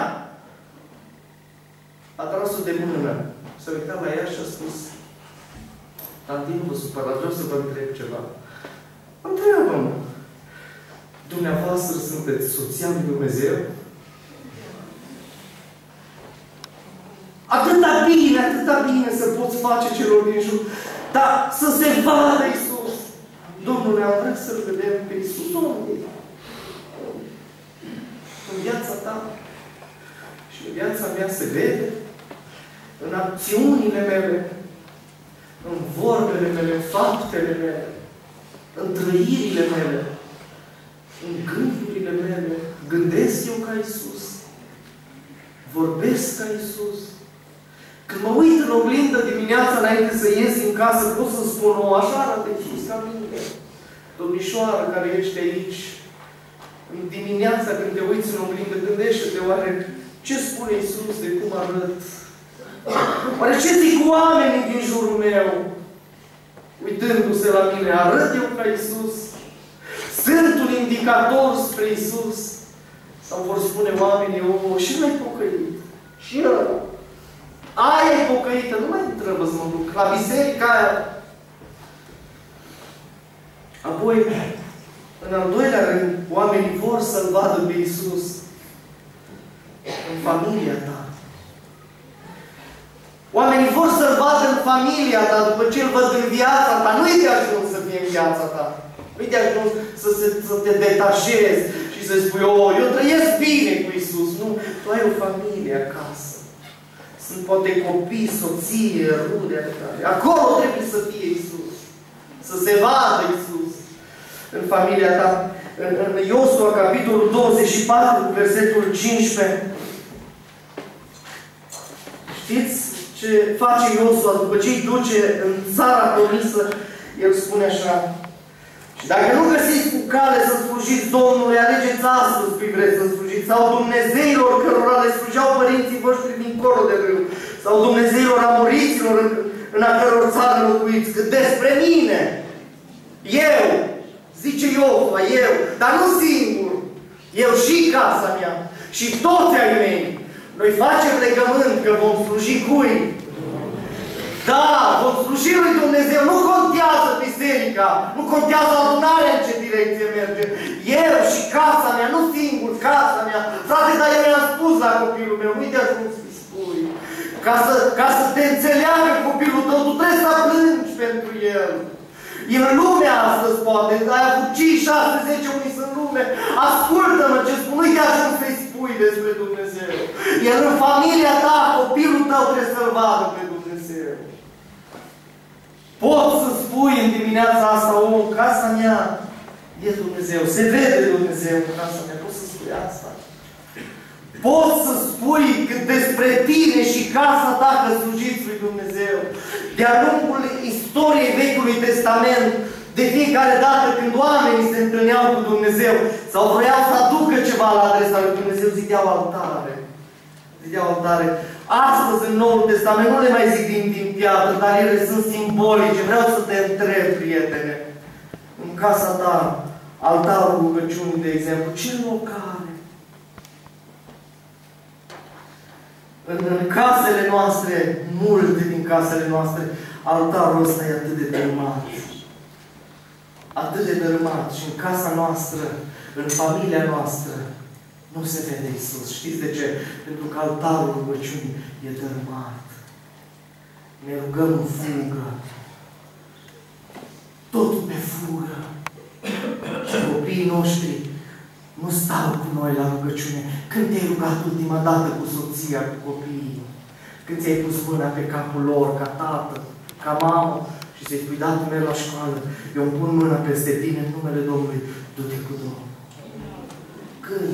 A tras-o de mână. S-a uitat la ea și a spus, tanti, nu vă supărați, vreau să vă întreb ceva. Întreabă-mă. Dumneavoastră sunteți soția lui Dumnezeu? Atâta bine să poți face celor din jur, dar să se vadă Iisus. Domnule, am vrea să-L vedem pe Iisus. Unde? În viața ta și în viața mea se vede, în acțiunile mele, în vorbele mele, în faptele mele, în trăirile mele, în gândurile mele. Gândesc eu ca Iisus. Vorbesc ca Iisus. Când mă uit în oglindă dimineața înainte să ies din casă, pot să spun, o, așa arată Iisus ca mine. Domnișoară care ești aici, în dimineața când te uiți în oglindă, gândește-te oare ce spune Iisus de cum arăt? Oare ce zic oamenii din jurul meu? Uitându-se la mine, arăt eu ca Iisus? Sunt un indicator spre Iisus? Sau vor spune oamenii, o, și nu-i pocăit? Și ăla? Aia e pocăită, nu mai trebuie să mă duc la biserica aia. Apoi, în al doilea rând, oamenii vor să-L vadă pe Iisus în familia ta. Oamenii vor să-L vadă în familia ta după ce îl văd în viața ta. Nu-i de ajuns să fie în viața ta. Nu-i de ajuns să te detașezi și să spui, eu trăiesc bine cu Iisus. Nu, tu ai o familie acasă. Sunt poate copii, soție, rude. Acolo trebuie să fie Iisus. Să se vadă Iisus în familia ta. În Iosua, capitolul 24, versetul 15. Știți ce face Iosua după ce îi duce în țara promisă? El spune așa, și dacă nu găsiți cu cale să slujiți Domnului, alegeți astăzi cui vreți să slujiți, sau Dumnezeilor cărora le slujeau părinții voștri dincolo de râu, sau Dumnezeilor amoriților în a căror țară locuiți, că despre mine, eu, zice Iosua, eu, dar nu singur, eu și casa mea, și toți ai mei, noi facem legământ că vom sluji cui? Da, vom sluji lui Dumnezeu. Nu contează biserica, nu contează adunarea în ce direcție merge. Eu și casa mea, nu singur, casa mea. Frate, dar eu i-am spus la copilul meu, nu-i de ajuns să-i spui. Ca să te înțeleagă copilul tău, tu trebuie să plângi pentru el. În lumea astăzi, poate, ai avut 5, 6, 10 unii sunt în lume. Ascultă-mă ce spun, nu-i de ajuns să-i spui despre Dumnezeu. Iar în familia ta, copilul tău trebuie să-L vadă pe Dumnezeu. Poți să spui în dimineața asta, casa mea E Dumnezeu, se vede Dumnezeu în casa mea. Poți să spui asta? Poți să spui despre tine și casa ta că slujiți lui Dumnezeu. De-a lungul istoriei Vechiului Testament, de fiecare dată când oamenii se întâlneau cu Dumnezeu sau vroiau să aducă ceva la adresa lui Dumnezeu, zideau altare. Zideau altare. Astăzi, în Noul Testament, nu le mai zic din piatră, dar ele sunt simbolice. Vreau să te întreb, prietene, în casa ta, altarul rugăciunii, de exemplu, ce loc are? În casele noastre, multe din casele noastre, altarul ăsta e atât de dărâmat. Atât de dărâmat. Și în casa noastră, în familia noastră, nu se vede Iisus. Știți de ce? Pentru că altarul rugăciunii e dărâmat. Ne rugăm în fugă. Totul pe fugă. Și copiii noștri nu stau cu noi la rugăciune. Când te-ai rugat ultima dată cu soția, cu copiii? Când ți-ai pus mâna pe capul lor, ca tată, ca mamă, și ți-ai spui, da, tu mergi la școală, eu îmi pun mâna peste tine în numele Domnului, du-te cu Domnul. Când?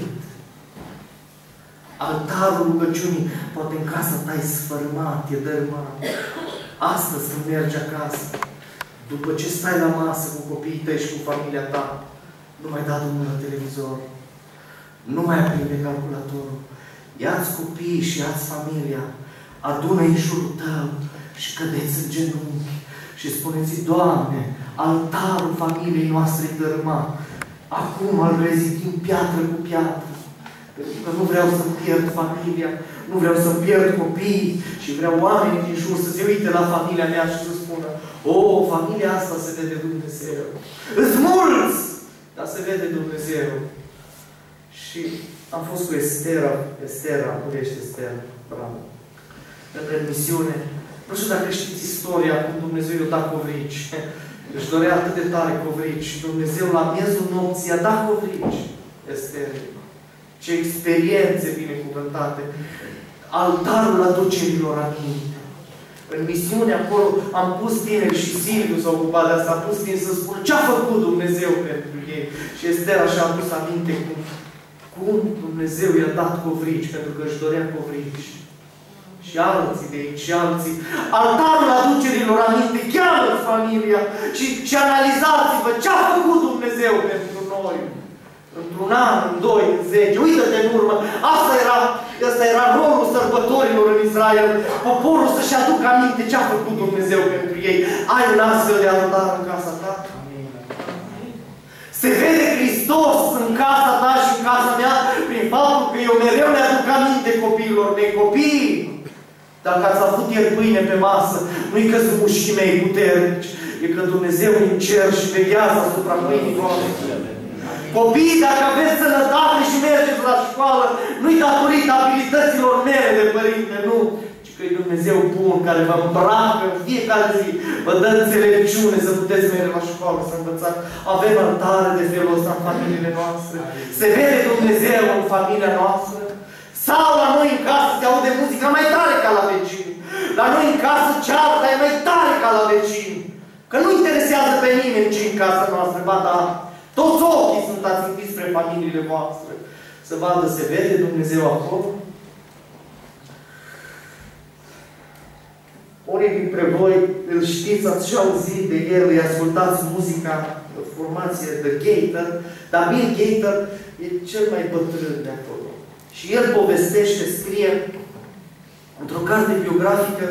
Altarul rugăciunii, poate în casa ta e sfărâmat, e dărâmat. Astăzi, când mergi acasă, după ce stai la masă cu copiii tăi și cu familia ta, nu mai da drumul la televizor, nu mai aprinde calculatorul. Ia-ți copiii și ia-ți familia, adună-i în jurul tău și cădeți în genunchi și spuneți, Doamne, altarul familiei noastre e dărâmat. Acum îl rezidim piatră cu piatră. Pentru că nu vreau să-mi pierd familia, nu vreau să-mi pierd copiii și vreau oamenii din jur să se uite la familia mea și să spună, o, familia asta se vede Dumnezeu. Îți mulți, dar se vede Dumnezeu. Și am fost cu Estera, unde ești Estera? Bravo. În misiune. Nu știu dacă știți istoria cum Dumnezeu i-a dat covrici. Își dorea atât de tare covrici și Dumnezeu la miezul nopții i-a dat covrici. Estera. Ce experiențe binecuvântate. Altarul aducerilor aminte. În misiune acolo am pus tineri și Silviu s-a ocupat de asta, am pus tineri să spună ce a făcut Dumnezeu pentru ei. Și Estera și-a adus aminte cum Dumnezeu i-a dat covrici, pentru că își dorea covrici. Și alții de aici, și alții. Altarul aducerilor aminte, cheamă-ți familia și analizați-vă ce a făcut Dumnezeu pentru noi. Într-un an, în 2, în 10, uită-te în urmă. Asta era rolul sărbătorilor în Israel. Poporul să-și aducă aminte ce a făcut Dumnezeu pentru ei. Ai un astfel de altar în casa ta? Se vede Hristos în casa ta și în casa mea prin faptul că eu mereu le aduc aminte copiilor mei. Copii, dacă ați avut ieri pâine pe masă, nu-i că sunt mușchii mei puternici, e că Dumnezeu în cer și veghează asupra pâinii voastre. Copii, dacă aveți sănătate și mergeți la școală, nu-i datorită abilităților mele de părinte, nu, ci că e Dumnezeu bun care vă îmbracă în fiecare zi, vă dă înțelepciune să puteți merge la școală, să învățați. Avem altare de felul ăsta în familiile noastre. Se vede Dumnezeu în familia noastră. Sau la noi în casă se aude muzica mai tare ca la vecini. La noi în casă cealaltă e mai tare ca la vecini. Că nu interesează pe nimeni ce în casa noastră, ba da. Toți ochii sunt ațintiți spre familiile voastre. Să vadă, se vede Dumnezeu acolo. Unii dintre voi îl știți, ați și auzit de el, îi ascultați muzica, formație de Gaither, dar Bill Gaither e cel mai bătrân de acolo. Și el povestește, scrie într-o carte biografică,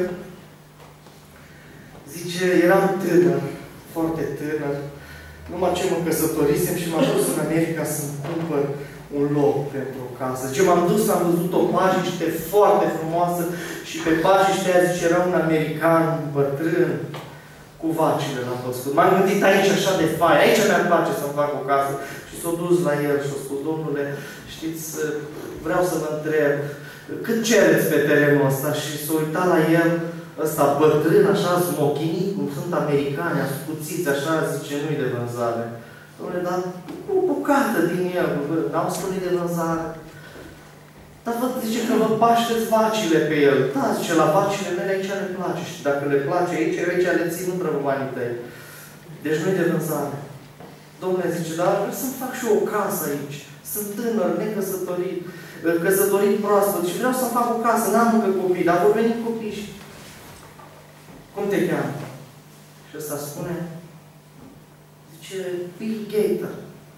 zice, eram tânăr, foarte tânăr, numai ce mă căsătorisem și m-am dus în America să-mi cumpăr un loc pentru o casă. Ce m-am dus, am văzut o pajiște foarte frumoasă și pe pajiștea aia, zice, era un american bătrân cu vacile la văzut. M-am gândit aici așa de fain, aici mi-ar place să-mi fac o casă. Și s-a dus la el și a spus, domnule, știți, vreau să vă întreb, cât cereți pe terenul ăsta? Și s-a uitat la el, ăsta bătrân, așa, smochinit, cum sunt americani, ascuțiți, așa, zice, nu-i de vânzare. Dom'le, dar o bucată din el, n-au spune de vânzare. Dar vă zice că vă pașteți vacile pe el. Da, zice, la vacile mele aici le place. Și dacă le place aici le ții, nu trebuie banii tăi. Deci nu-i de vânzare. Domnule zice, dar vreau să-mi fac și eu o casă aici. Sunt tânăr, necăsătorit, căsătorit proaspăt și vreau să-mi fac o casă, n-am încă copii, dar vor veni copii și... Cum te cheamă? Și ăsta spune, zice, Bill Gator.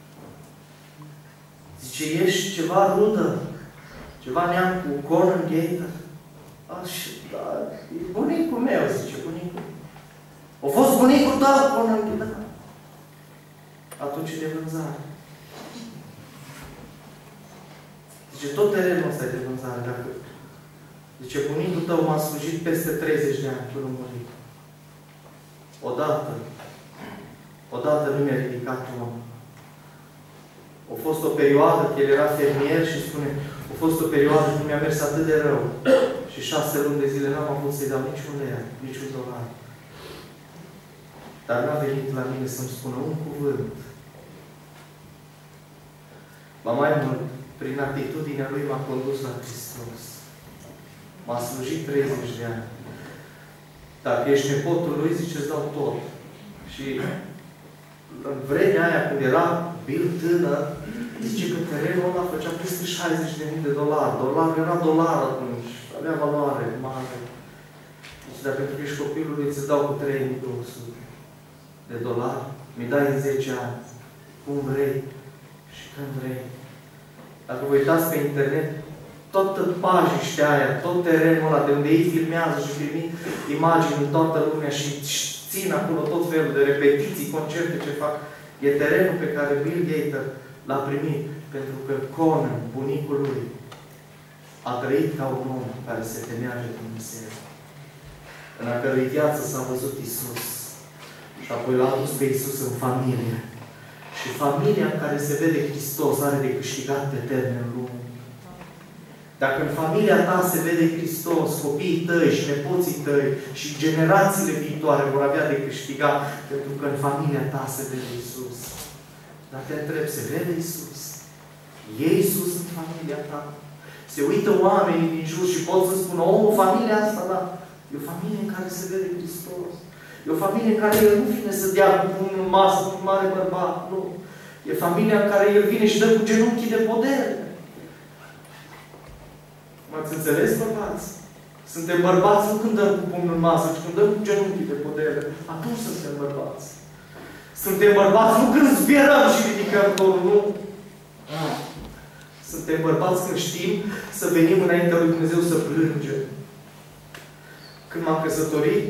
Zice, ești ceva rudă, ceva neam cu Conan Gator. Și da, e bunicul meu, zice, bunicul. A fost bunicul tău, Conan Gator. Atunci e de vânzare. Zice, tot terenul ăsta e de vânzare. Dacă... Zice, bunicul tău m-a slujit peste 30 de ani până murit. Odată nu mi-a ridicat om. A fost o perioadă, că el era fermier și spune, a fost o perioadă când mi-a mers atât de rău. Și 6 luni de zile n-am avut să-i dau niciun leu, niciun dolar. Dar n-a venit la mine să-mi spună un cuvânt. Ba mai mult, prin atitudinea lui m-a condus la Hristos. M-a slujit 30 de ani. Dacă ești nepotul lui, zice, îți dau tot. Și în vremea aia, când era Bill tânăr, zice că terenul ăla făcea peste $60.000. Dolar era dolar atunci. Avea valoare mare. Deci, dar pentru că ești copilul lui, îți dau cu $3.200. Mi dai în 10 ani. Cum vrei și când vrei. Dacă vă uitați pe internet, toată pajiștea aia, tot terenul ăla de unde ei filmează și trimit imagini în toată lumea și țin acolo tot felul de repetiții, concerte ce fac, e terenul pe care Bill Gator l-a primit pentru că Conan, bunicul lui, a trăit ca un om care se temea de Dumnezeu, în a cărui viață s-a văzut Iisus și apoi l-a adus pe Iisus în familie. Și familia în care se vede Hristos are de câștigat pe termen lung. Dacă în familia ta se vede Hristos, copiii tăi și nepoții tăi și generațiile viitoare vor avea de câștigat, pentru că în familia ta se vede Iisus. Dar te întreb, se vede Iisus? E Iisus în familia ta? Se uită oamenii din jur și pot să spună, familia asta, da, e o familie în care se vede Hristos. E o familie în care El nu vine să dea cu pumnul în masă, cu un mare bărbat, nu. E familia în care El vine și dă cu genunchii de podere. M-ați înțeles, bărbați? Suntem bărbați nu când dăm cu pumnul în masă, ci când dăm cu genunchii de podere. Atunci suntem bărbați. Suntem bărbați nu când spierăm și ridicăm dorul, nu. Suntem bărbați când știm să venim înaintea lui Dumnezeu să plângem. Când m-am căsătorit,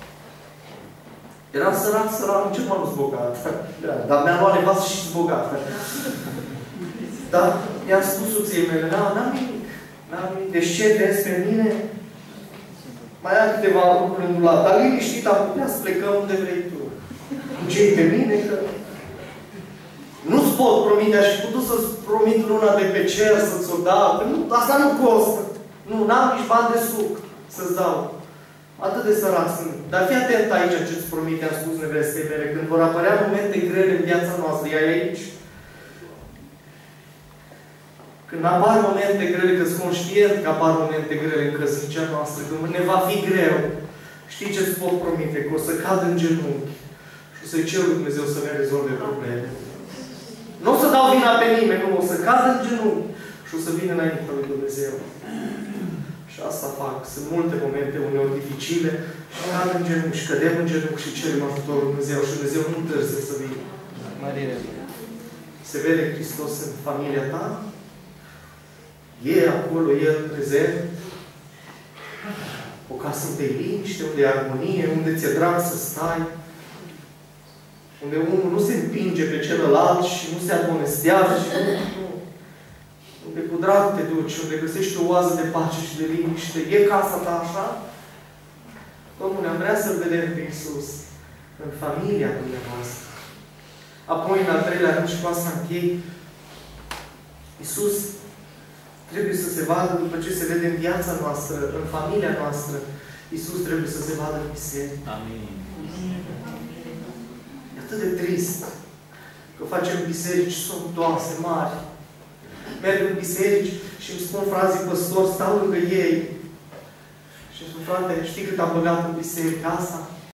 eram sărac, ce m-am dus bogat. Dar mi-am luat nevastă și bogat. Dar i-am spus soției mele, n-am nimic. Deci ce vezi pe mine? Mai am câteva lucruri îndulate. Dar liniștit, am putea să plecăm unde vrei tu. Ce-i pe mine? Că nu-ți pot promite, aș fi putut să-ți promit luna de pe cer, să-ți o dau. Că nu, asta nu costă. Nu, n-am nici bani de suc să-ți dau. Atât de sărac sunt. Dar fii atent aici ce-ți promite, am spus nevestei mele. Când vor apărea momente grele în viața noastră, ea e aici. Când apar momente grele, că-s conștient că apar momente grele în căsnicia noastră, când ne va fi greu, știi ce-ți pot promite? Că o să cad în genunchi și o să-i cer lui Dumnezeu să ne rezolve probleme. Nu o să dau vina pe nimeni, nu, o să cad în genunchi și o să vin înaintea lui Dumnezeu. Și asta fac. Sunt multe momente uneori dificile și cad în genunchi și cădem în genunchi și cerem ajutorul lui Dumnezeu și Dumnezeu nu întârzie să vină. Se vede Hristos în familia ta? E acolo, El prezent. O casă unde e liniște, unde e armonie, unde ți-e drag să stai. Unde unul nu se împinge pe celălalt și nu se amonestează și nu. Unde cu drag te duci, unde găsești o oază de pace și de liniște. E casa ta așa? Domnule, am vrea să-L vedem pe Iisus în familia dumneavoastră. Apoi, în al treilea rând, și cu asta închei, Iisus trebuie să se vadă după ce se vede în viața noastră, în familia noastră. Iisus trebuie să se vadă în biserică. Amin. E atât de trist că facem biserici somptoase, mari. Merg în biserici și îmi spun frații păstori, stau lângă ei. Și îmi spun, frate, știi cât am băgat în biserica asta?